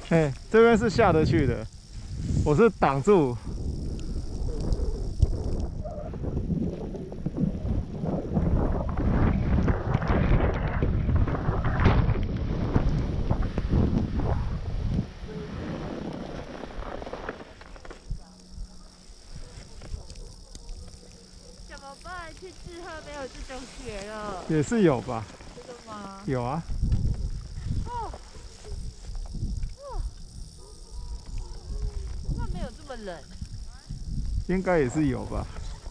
哎，这边是下得去的，我是挡住。 怎么办？去志贺没有这种雪了？ 也是有吧？ 真的吗？ 有啊。 哦，哦，那没有这么冷。 应该也是有吧。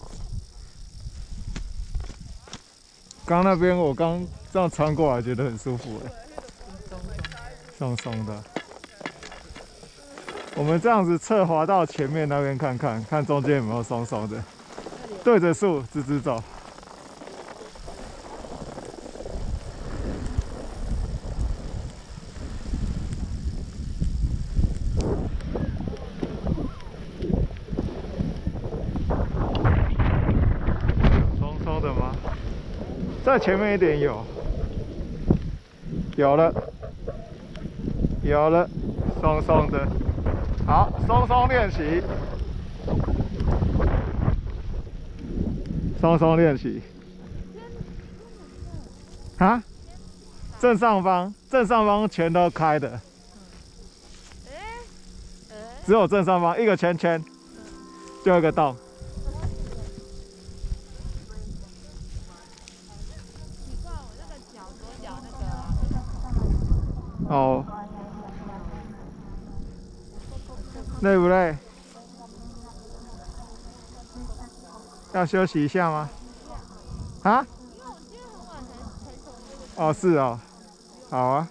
刚那边我刚这样穿过来，觉得很舒服哎，松松的。我们这样子侧滑到前面那边看看，看中间有没有松松的，对着树直直走。松松的吗？在前面一点有，有了，有了，松松的。好，松松练习，松松练习。啊？正上方，正上方全都开的，只有正上方一个圈圈，就一个洞。 你看我那个脚，左脚那个。 哦。累不累？要休息一下吗？啊？ 因为我今天很晚才才从这个。 哦，是哦。好啊。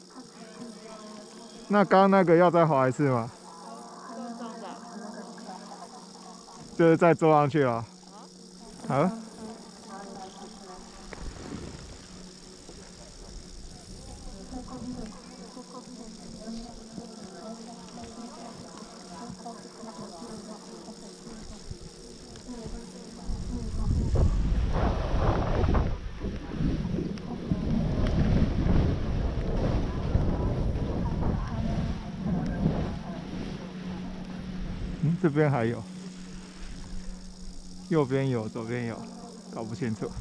那刚刚那个要再滑一次吗？ 刚刚的。 就是再坐上去了。好。嗯，这边还有，右边有，左边有，搞不清楚。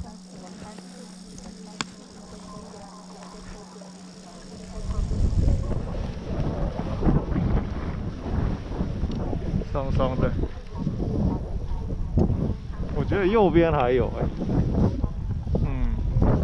松松的，我觉得右边还有哎、欸，嗯。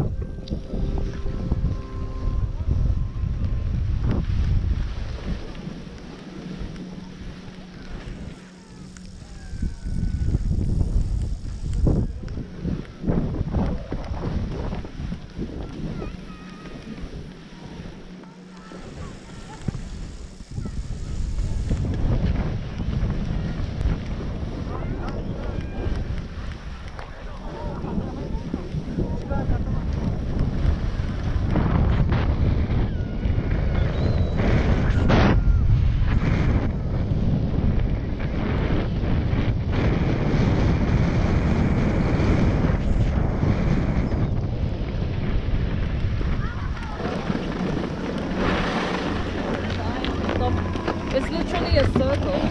It's literally a circle.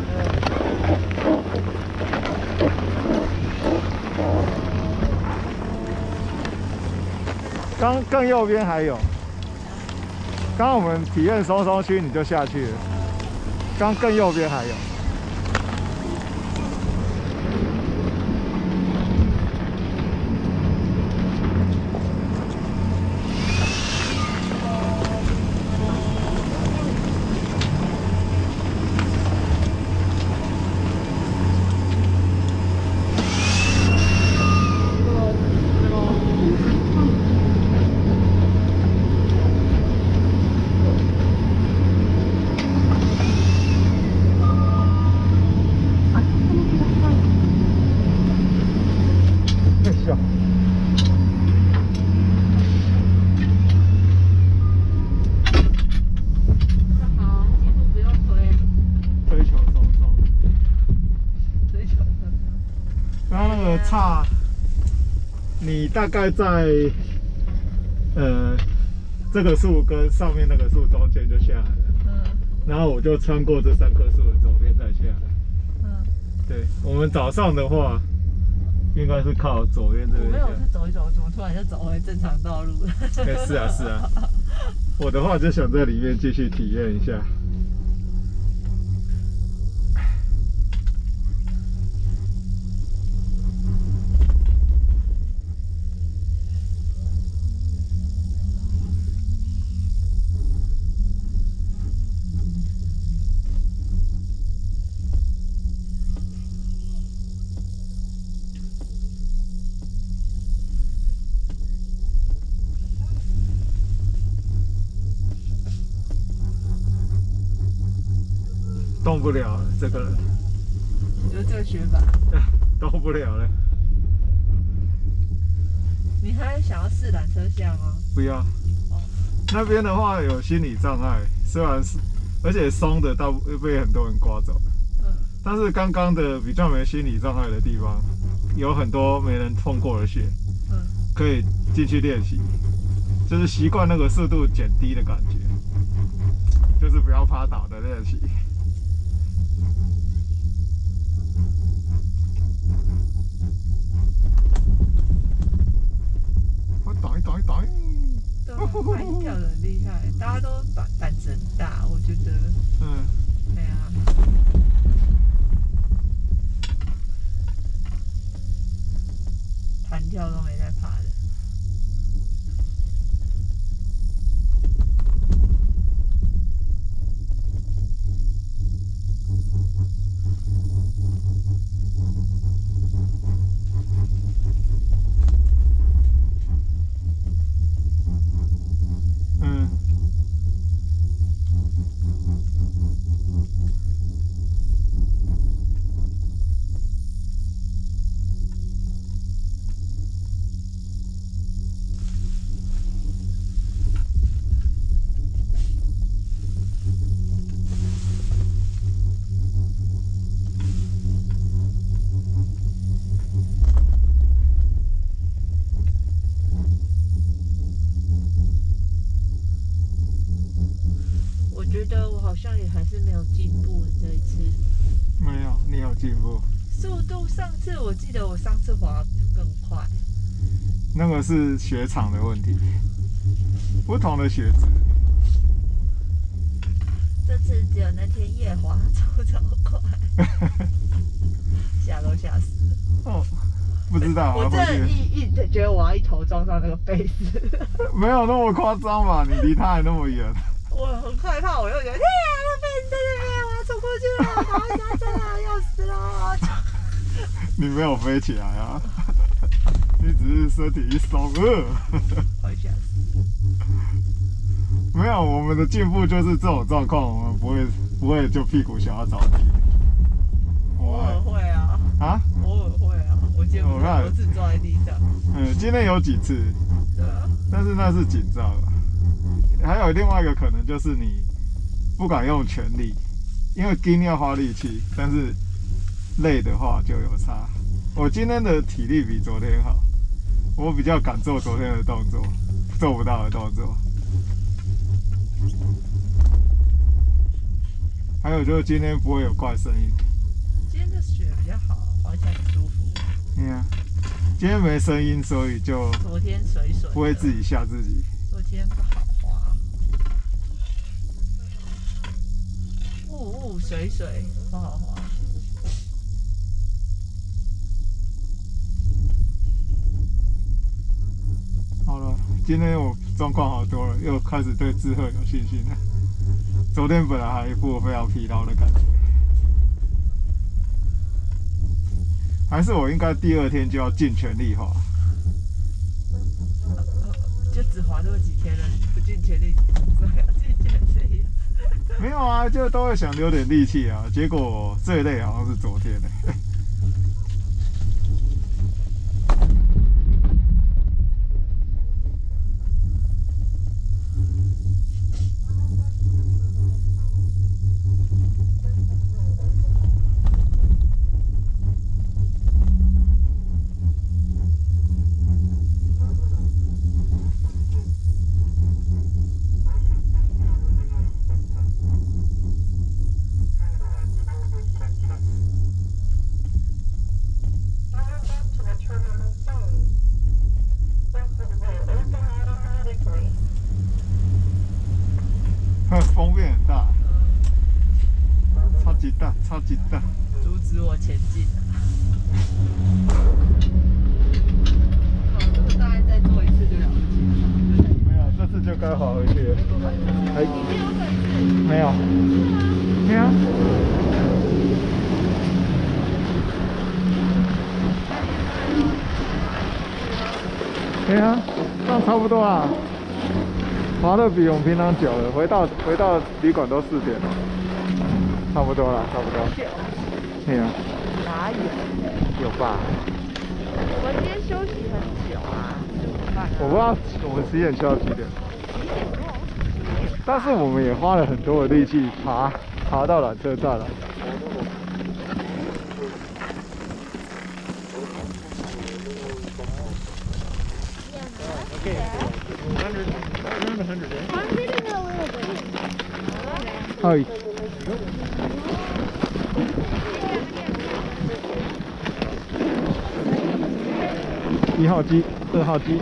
刚更右边还有，刚刚我们体验松松区你就下去了，刚更右边还有。差，你大概在呃这个树跟上面那个树中间就下来了。嗯。 然后我就穿过这三棵树的左边再下来。 嗯， 对，我们早上的话，应该是靠左边这边下。 我没有是走一走，怎么突然就走回正常道路了？ 哎，是啊是啊。我的话就想在里面继续体验一下。动不了了，这个人。 就这个雪板， 动不了了。 你还想要试缆车下吗？ 不要。哦。那边的话有心理障碍，虽然是，而且松的大部被很多人刮走。嗯。但是刚刚的比较没心理障碍的地方，有很多没人碰过的雪。嗯。可以进去练习，就是习惯那个速度减低的感觉，就是不要趴倒的练习。打一打一打一， 对，还跳得很厉害，大家都胆胆子很大，我觉得。嗯。对啊。弹跳都没在怕的。觉得我好像也还是没有进步这一次。 没有，你有进步。 速度上次我记得我上次滑更快。 那个是雪场的问题，不同的雪质。 这次只有那天夜滑超超快，吓都吓死了。哦， 不知道、啊。 我真的一一觉得我要一头撞上那个杯子。 没有那么夸张吧？你离它还那么远。 我很害怕，我又觉得，天啊，那杯子在那边，我要冲过去了，赶快下车啊，要死了！ 你没有飞起来啊，你只是身体一松，呃， 好吓死！ 没有，我们的进步就是这种状况，我们不会不会就屁股想要着地。 偶尔会啊。啊？偶尔会啊，我今天我看我自己坐在地上。 嗯，今天有几次。 对啊。 但是那是紧张了。还有另外一个可能就是你不敢用全力，因为筋要花力气，但是累的话就有差。我今天的体力比昨天好，我比较敢做昨天的动作，做不到的动作。还有就是今天不会有怪声音。 今天的雪比较好，滑起来很舒服。 对啊，今天没声音，所以就昨天水水不会自己吓自己。 昨天不好。雾雾水水不好滑。 好了，今天我状况好多了，又开始对志贺有信心了。昨天本来还一副非常疲劳的感觉，还是我应该第二天就要尽全力滑。 就只滑那么几天了，不尽全力，所以要尽全力。 没有啊，就都会想留点力气啊。结果最累好像是昨天呢、欸。 风变很大，超级大，超级大， 阻止我前进。哦，这个大概再做一次就了不起了。 没有，这次就该好回去了。哎，没有，没有。对啊，这样差不多啊。滑的比我们平常久了，回到回到旅馆都四点了，差不多了，差不多。对啊。 哪有？ 有吧？ 我们今天休息很久啊，就怎么办？ 我不知道我们十点休到几点，但是我们也花了很多的力气爬爬到缆车站了。嗨。一号机，二号机，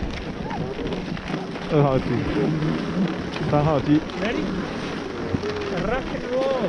二号机，三号机。Ready? Rock and roll.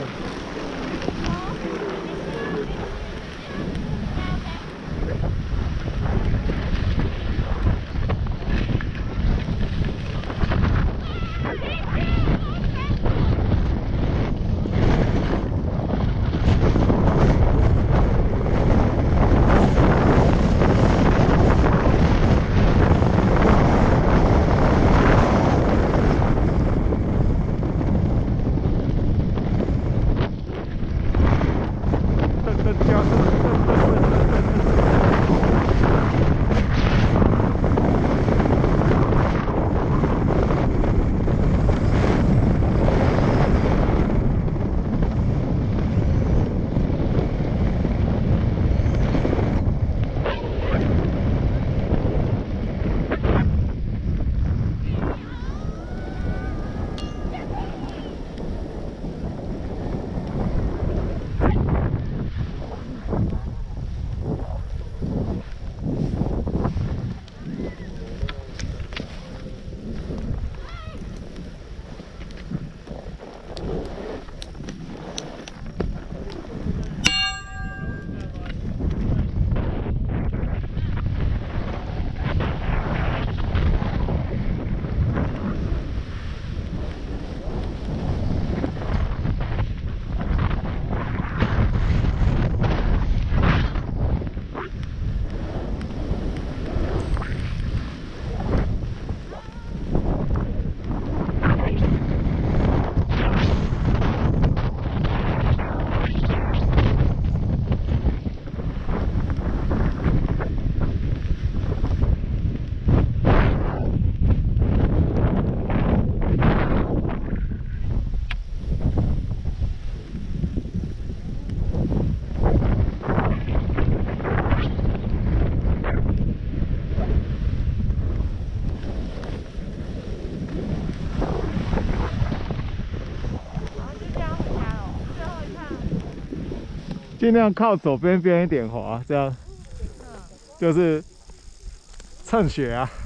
尽量靠左边边一点滑，这样就是蹭雪啊。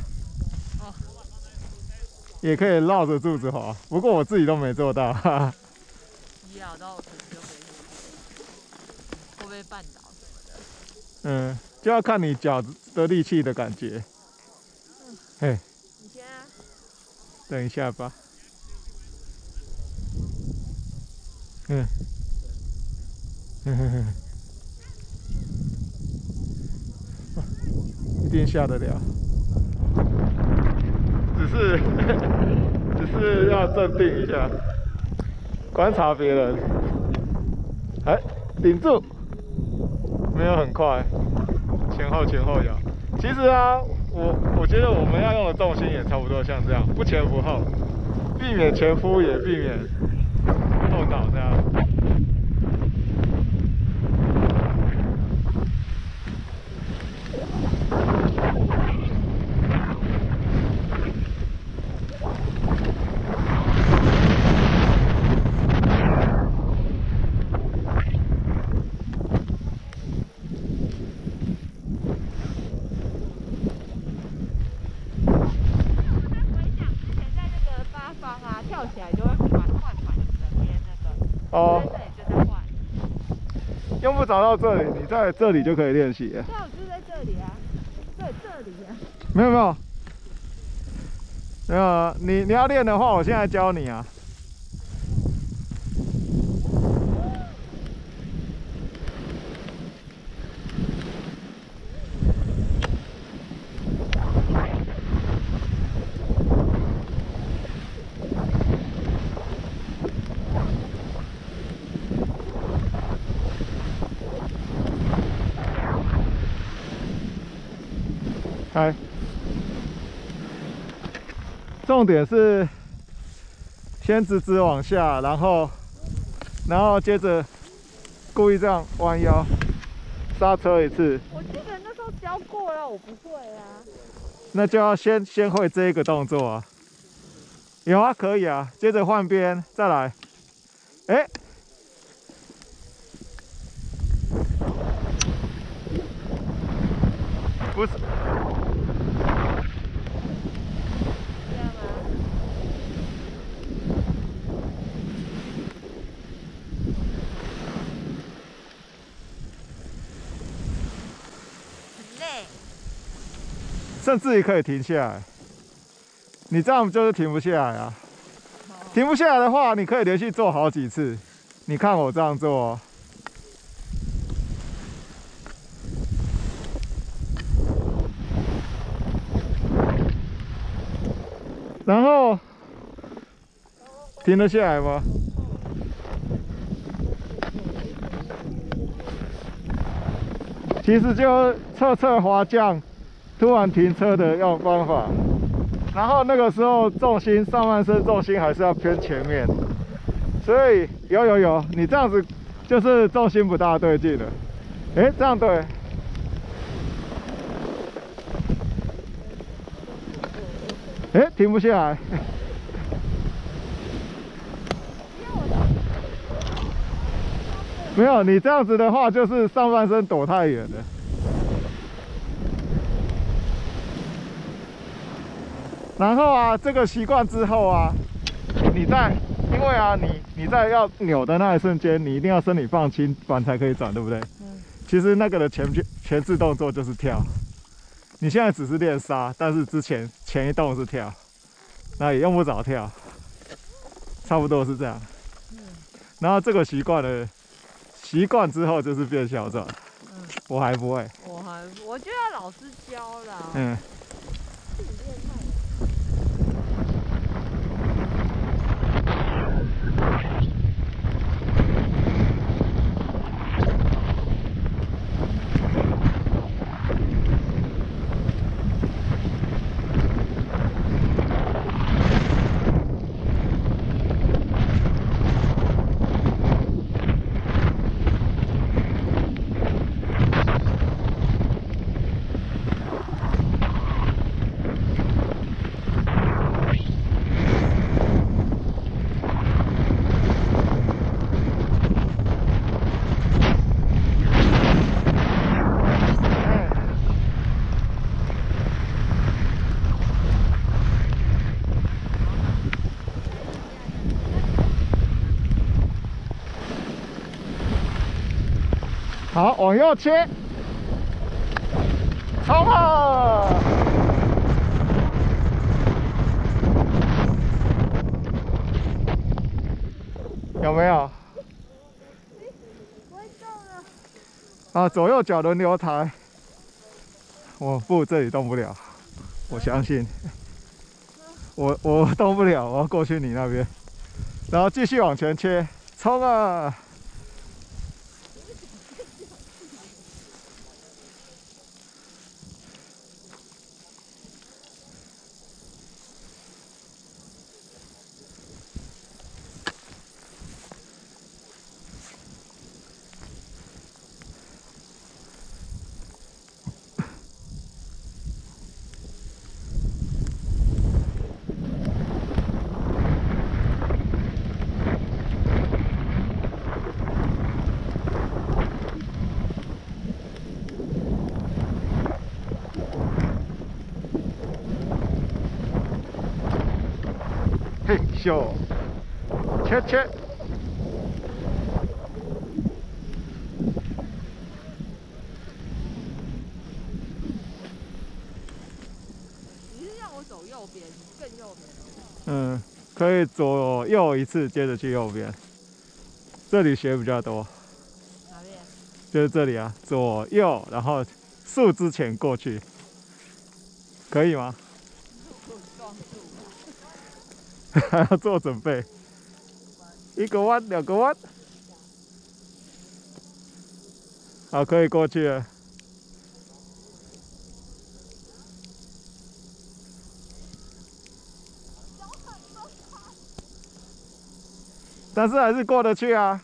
也可以绕着柱子滑，不过我自己都没做到。哈哈咬到我可能就会会不会绊倒什么的。 嗯，就要看你脚的力气的感觉。嗯，嘿， 你先啊。 等一下吧。嗯。一定下得了，只是只是要镇定一下，观察别人。哎，顶住，没有很快，前后前后摇。其实啊，我我觉得我们要用的重心也差不多像这样，不前不后，避免前夫也避免后倒这样。 跳起来就会缓缓哦， 在这里就在换。 用不着到这里，你在这里就可以练习了。 对啊，我就是在这里啊。对，这里啊。 没有没有，没有啊，你你要练的话，我现在教你啊。嗨，重点是先直直往下，然后然后接着故意这样弯腰刹车一次， 我记得那时候教过了，我不会啊。 那就要先先会这一个动作啊。有啊，可以啊，接着换边再来，哎。不是， 这样吗？很累。 甚至于可以停下来。你这样就是停不下来啊！停不下来的话，你可以连续做好几次。你看我这样做哦。然后停得下来吗？其实就侧侧滑降，突然停车的用方法。然后那个时候重心上半身重心还是要偏前面，所以有有有，你这样子就是重心不大对劲了。哎，这样对。哎，停不下来。没有，你这样子的话，就是上半身躲太远了。然后啊，这个习惯之后啊，你在，因为啊，你你在要扭的那一瞬间，你一定要身体放轻，板才可以转，对不对？嗯。其实那个的前前置动作就是跳。你现在只是练刹，但是之前前一动是跳，那也用不着跳，差不多是这样。嗯。然后这个习惯了。习惯之后就是变小转，嗯，我还不会， 我还我就要老师教啦， 嗯。 自己练太好，往右切，冲啊！有没有？ 不会动了。 啊，左右脚轮流抬。我不，这里动不了，我相信。我我动不了，我要过去你那边，然后继续往前切，冲啊！嘿咻，切切， 右边，更右边。 嗯，可以左右一次，接着去右边。这里雪比较多。 哪边？ 就是这里啊，左右，然后树之前过去，可以吗？ 撞树还要做准备。一个弯，两个弯。好，可以过去了。但是还是过得去啊。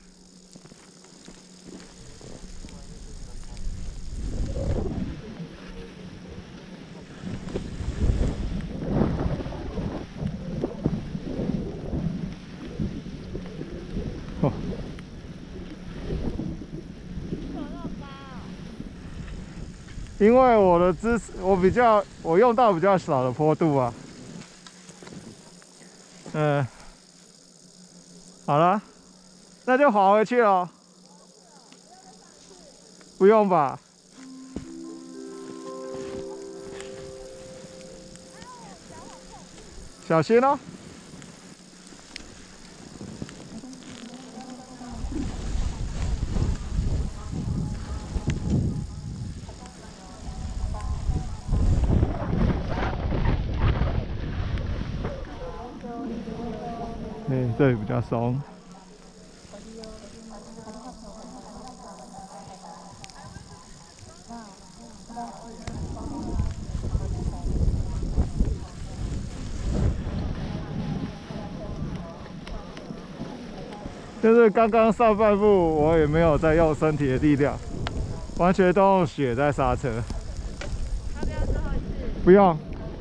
哦。因为我的姿势，我比较我用到比较少的坡度啊。嗯。好了，那就滑回去咯。不用吧？小心哦。对，这里比较松。就是刚刚上半部，我也没有在用身体的力量，完全都用血在刹车。 要不要最后一次？ 不用。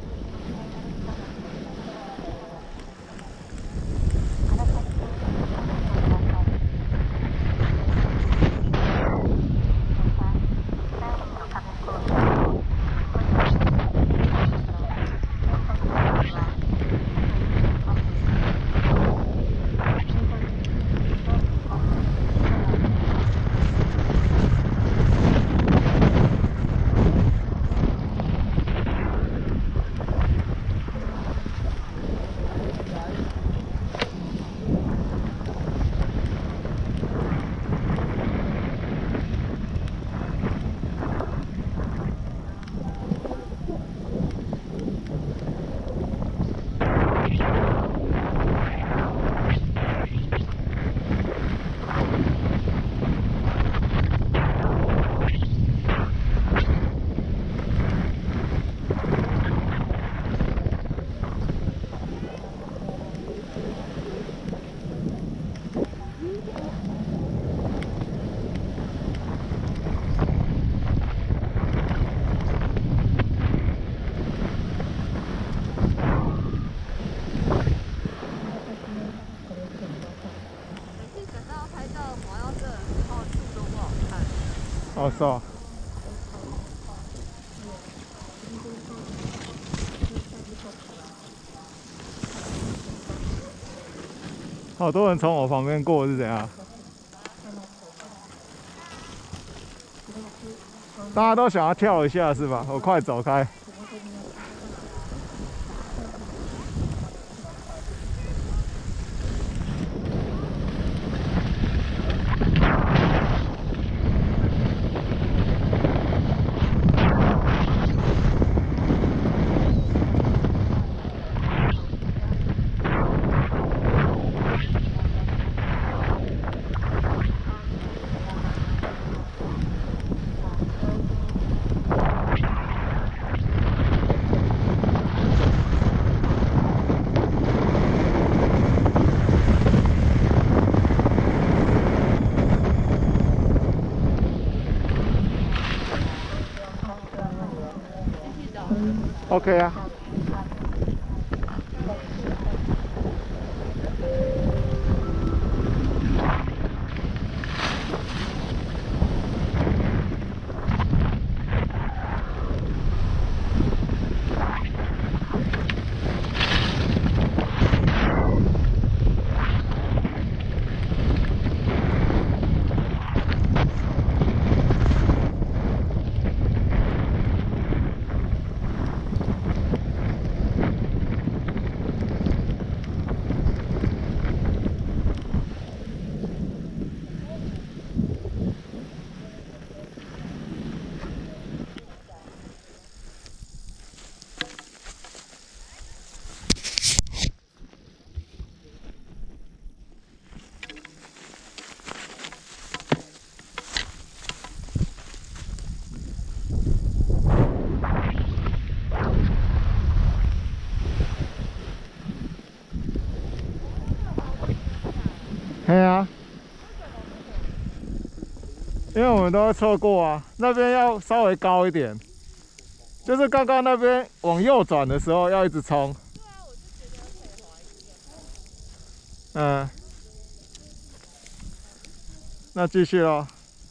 哦，是哦。好多人从我旁边过是怎样？大家都想要跳一下是吧？我快走开！OK 啊。 对啊，因为我们都会错过啊，那边要稍微高一点，就是刚刚那边往右转的时候要一直冲。 对啊，我就觉得可以滑一点。 嗯，那继续咯。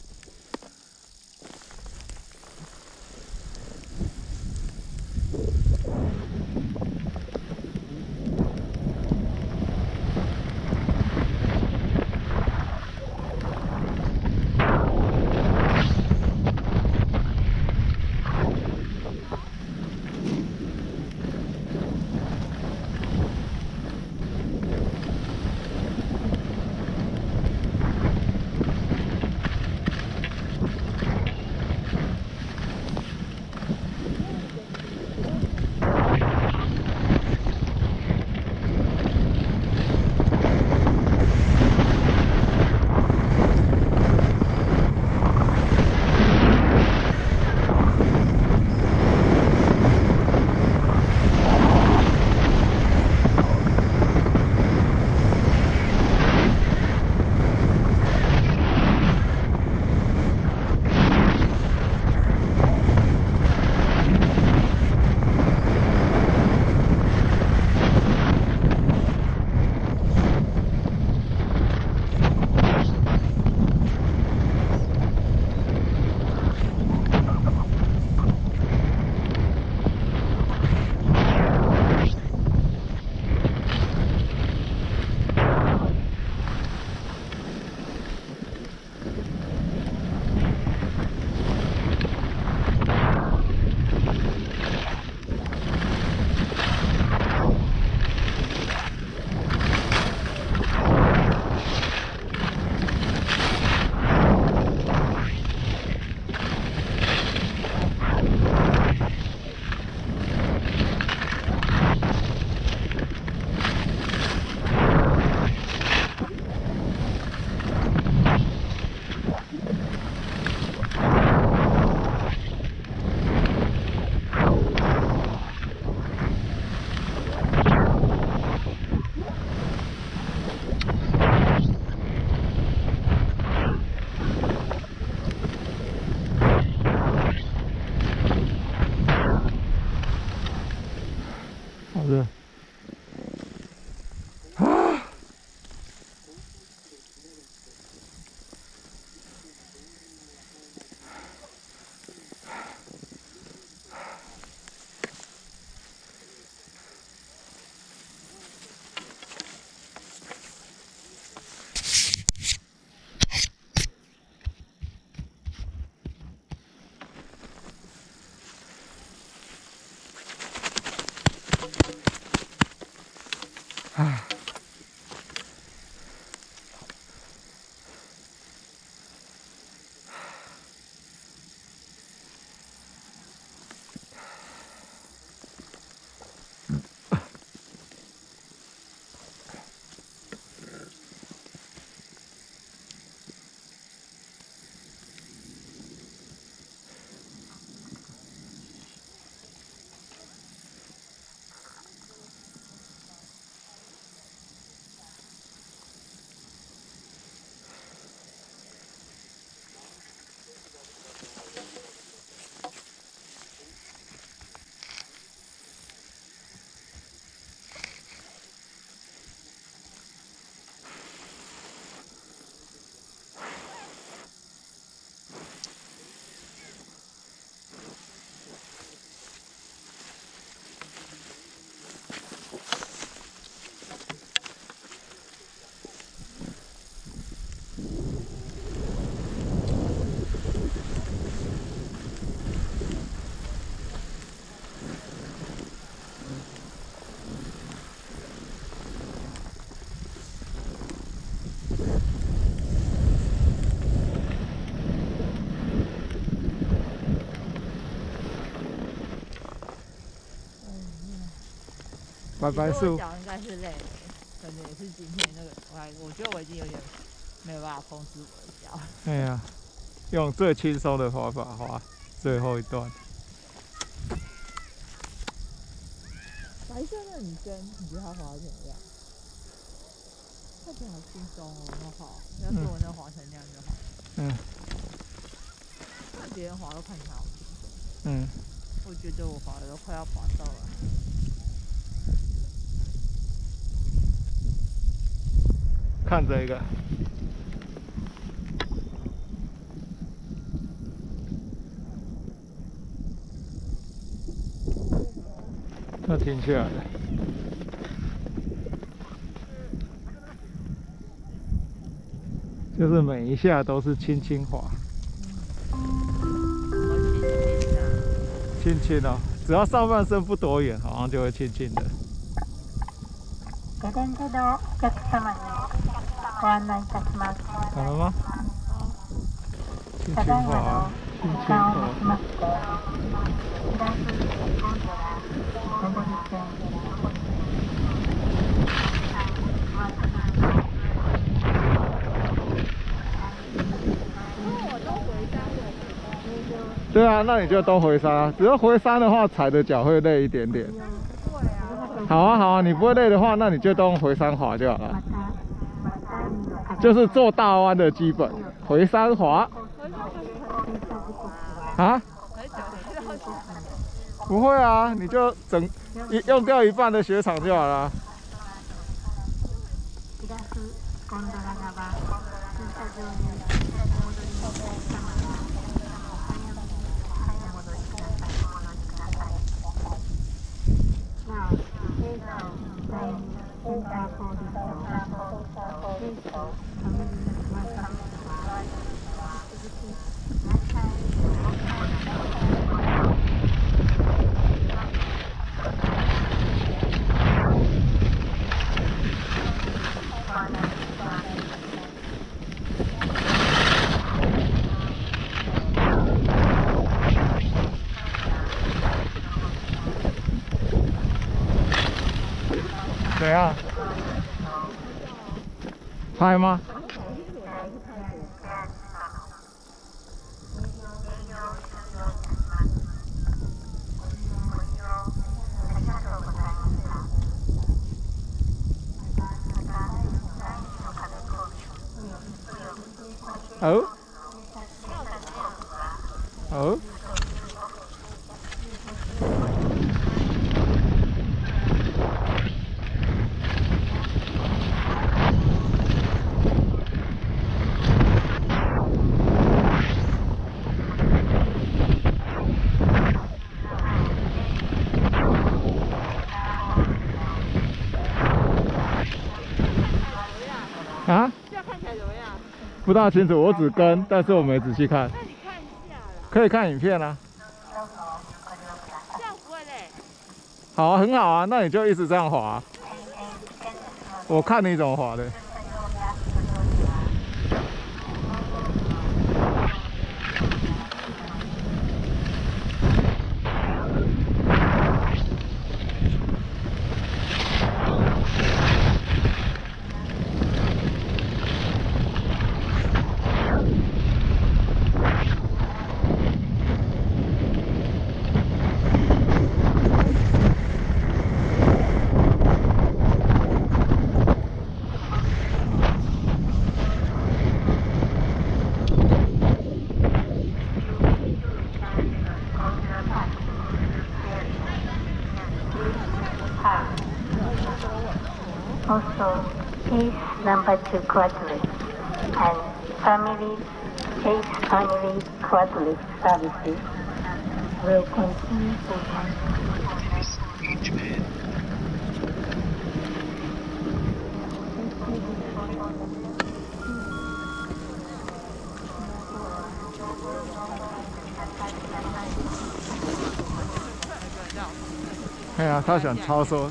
好热啊！啊！拜拜其实我树， 脚应该是累了，可能也是今天那个，我还我觉得我已经有点没有办法控制我的脚。 哎呀，用最轻松的滑法滑最后一段。 白色的女生，你觉得她滑得怎么样？ 看起来好轻松哦，很好。要是我能滑成那样就好。 嗯。 看别人滑都看起来好轻松。 嗯。 我觉得我滑的都快要滑到了。 看这个。它停下来了。就是每一下都是轻轻滑。轻轻哦，只要上半身不多远，好像就会轻轻的。好了吗？轻轻滑，轻轻滑。对啊，那你就都回山啊。只要回山的话，踩的脚会累一点点。好啊，好啊，你不会累的话，那你就都用回山滑就好了。就是做大弯的基本，回山滑。啊？不会啊，你就整一用掉一半的雪场就好了。怎样？拍吗？哦？哦？啊？这样看起来怎么样？不大清楚，我只跟，但是我没仔细看。 那你看一下啦。 可以看影片啊。 这样不会累。 好啊，很好啊，那你就一直这样滑啊。我看你怎么滑的。 Also, Ace number two quadric and family Ace family quadric services will continue for each man. 哎呀，他想超收。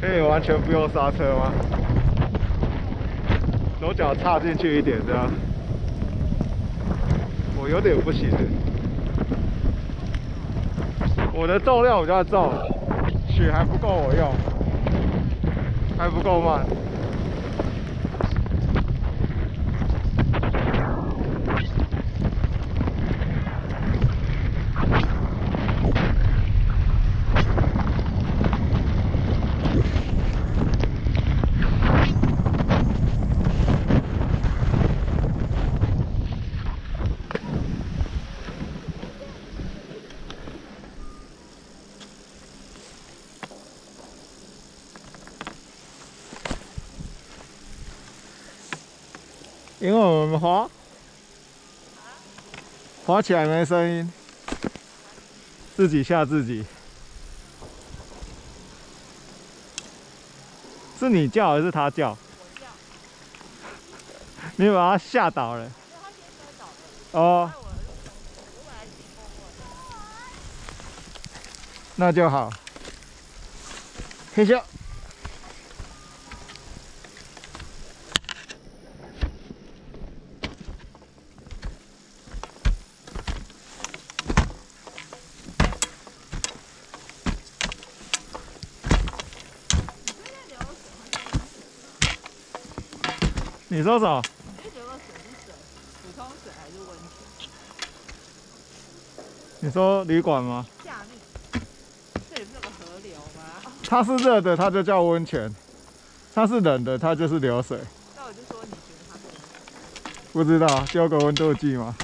可以完全不用刹车吗？手脚插进去一点这样。我有点不行，我的重量比较重，血还不够我用，还不够慢。因为我们滑，滑起来没声音，自己吓自己。是你叫还是他叫？我叫。你把他吓倒了。他先摔倒的。哦。那就好。嘿咻。你说什么？你觉得水是水，普通水还是温泉？你说旅馆吗？夏利，这里不是有个河流吗？它是热的，它就叫温泉；它是冷的，它就是流水。那我就说，你觉得它是温泉？不知道，丢个温度计吗？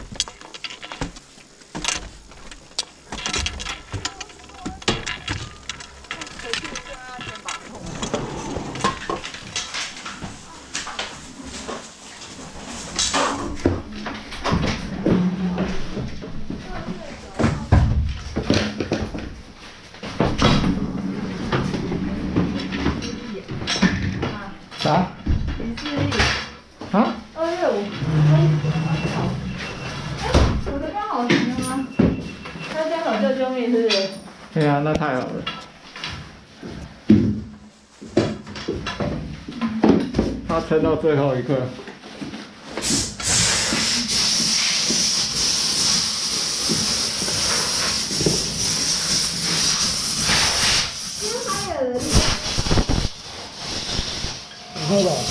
啥？一四一。啊？二月五。哎，我的刚好行了吗？那刚好救救命是不是？对啊，那太好了。他撑到最后一刻。还有人。你说吧。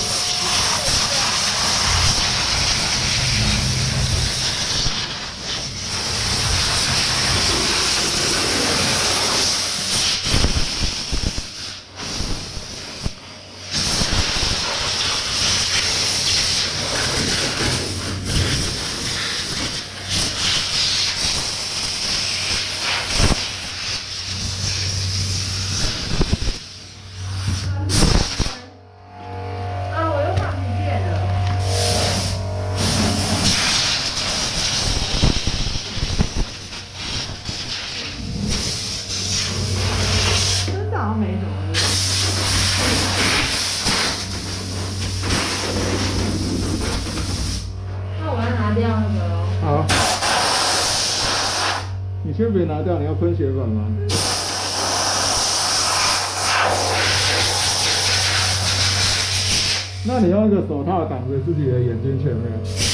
好，你先别拿掉，你要喷血管吗？那你用一个手套挡着自己的眼睛前面。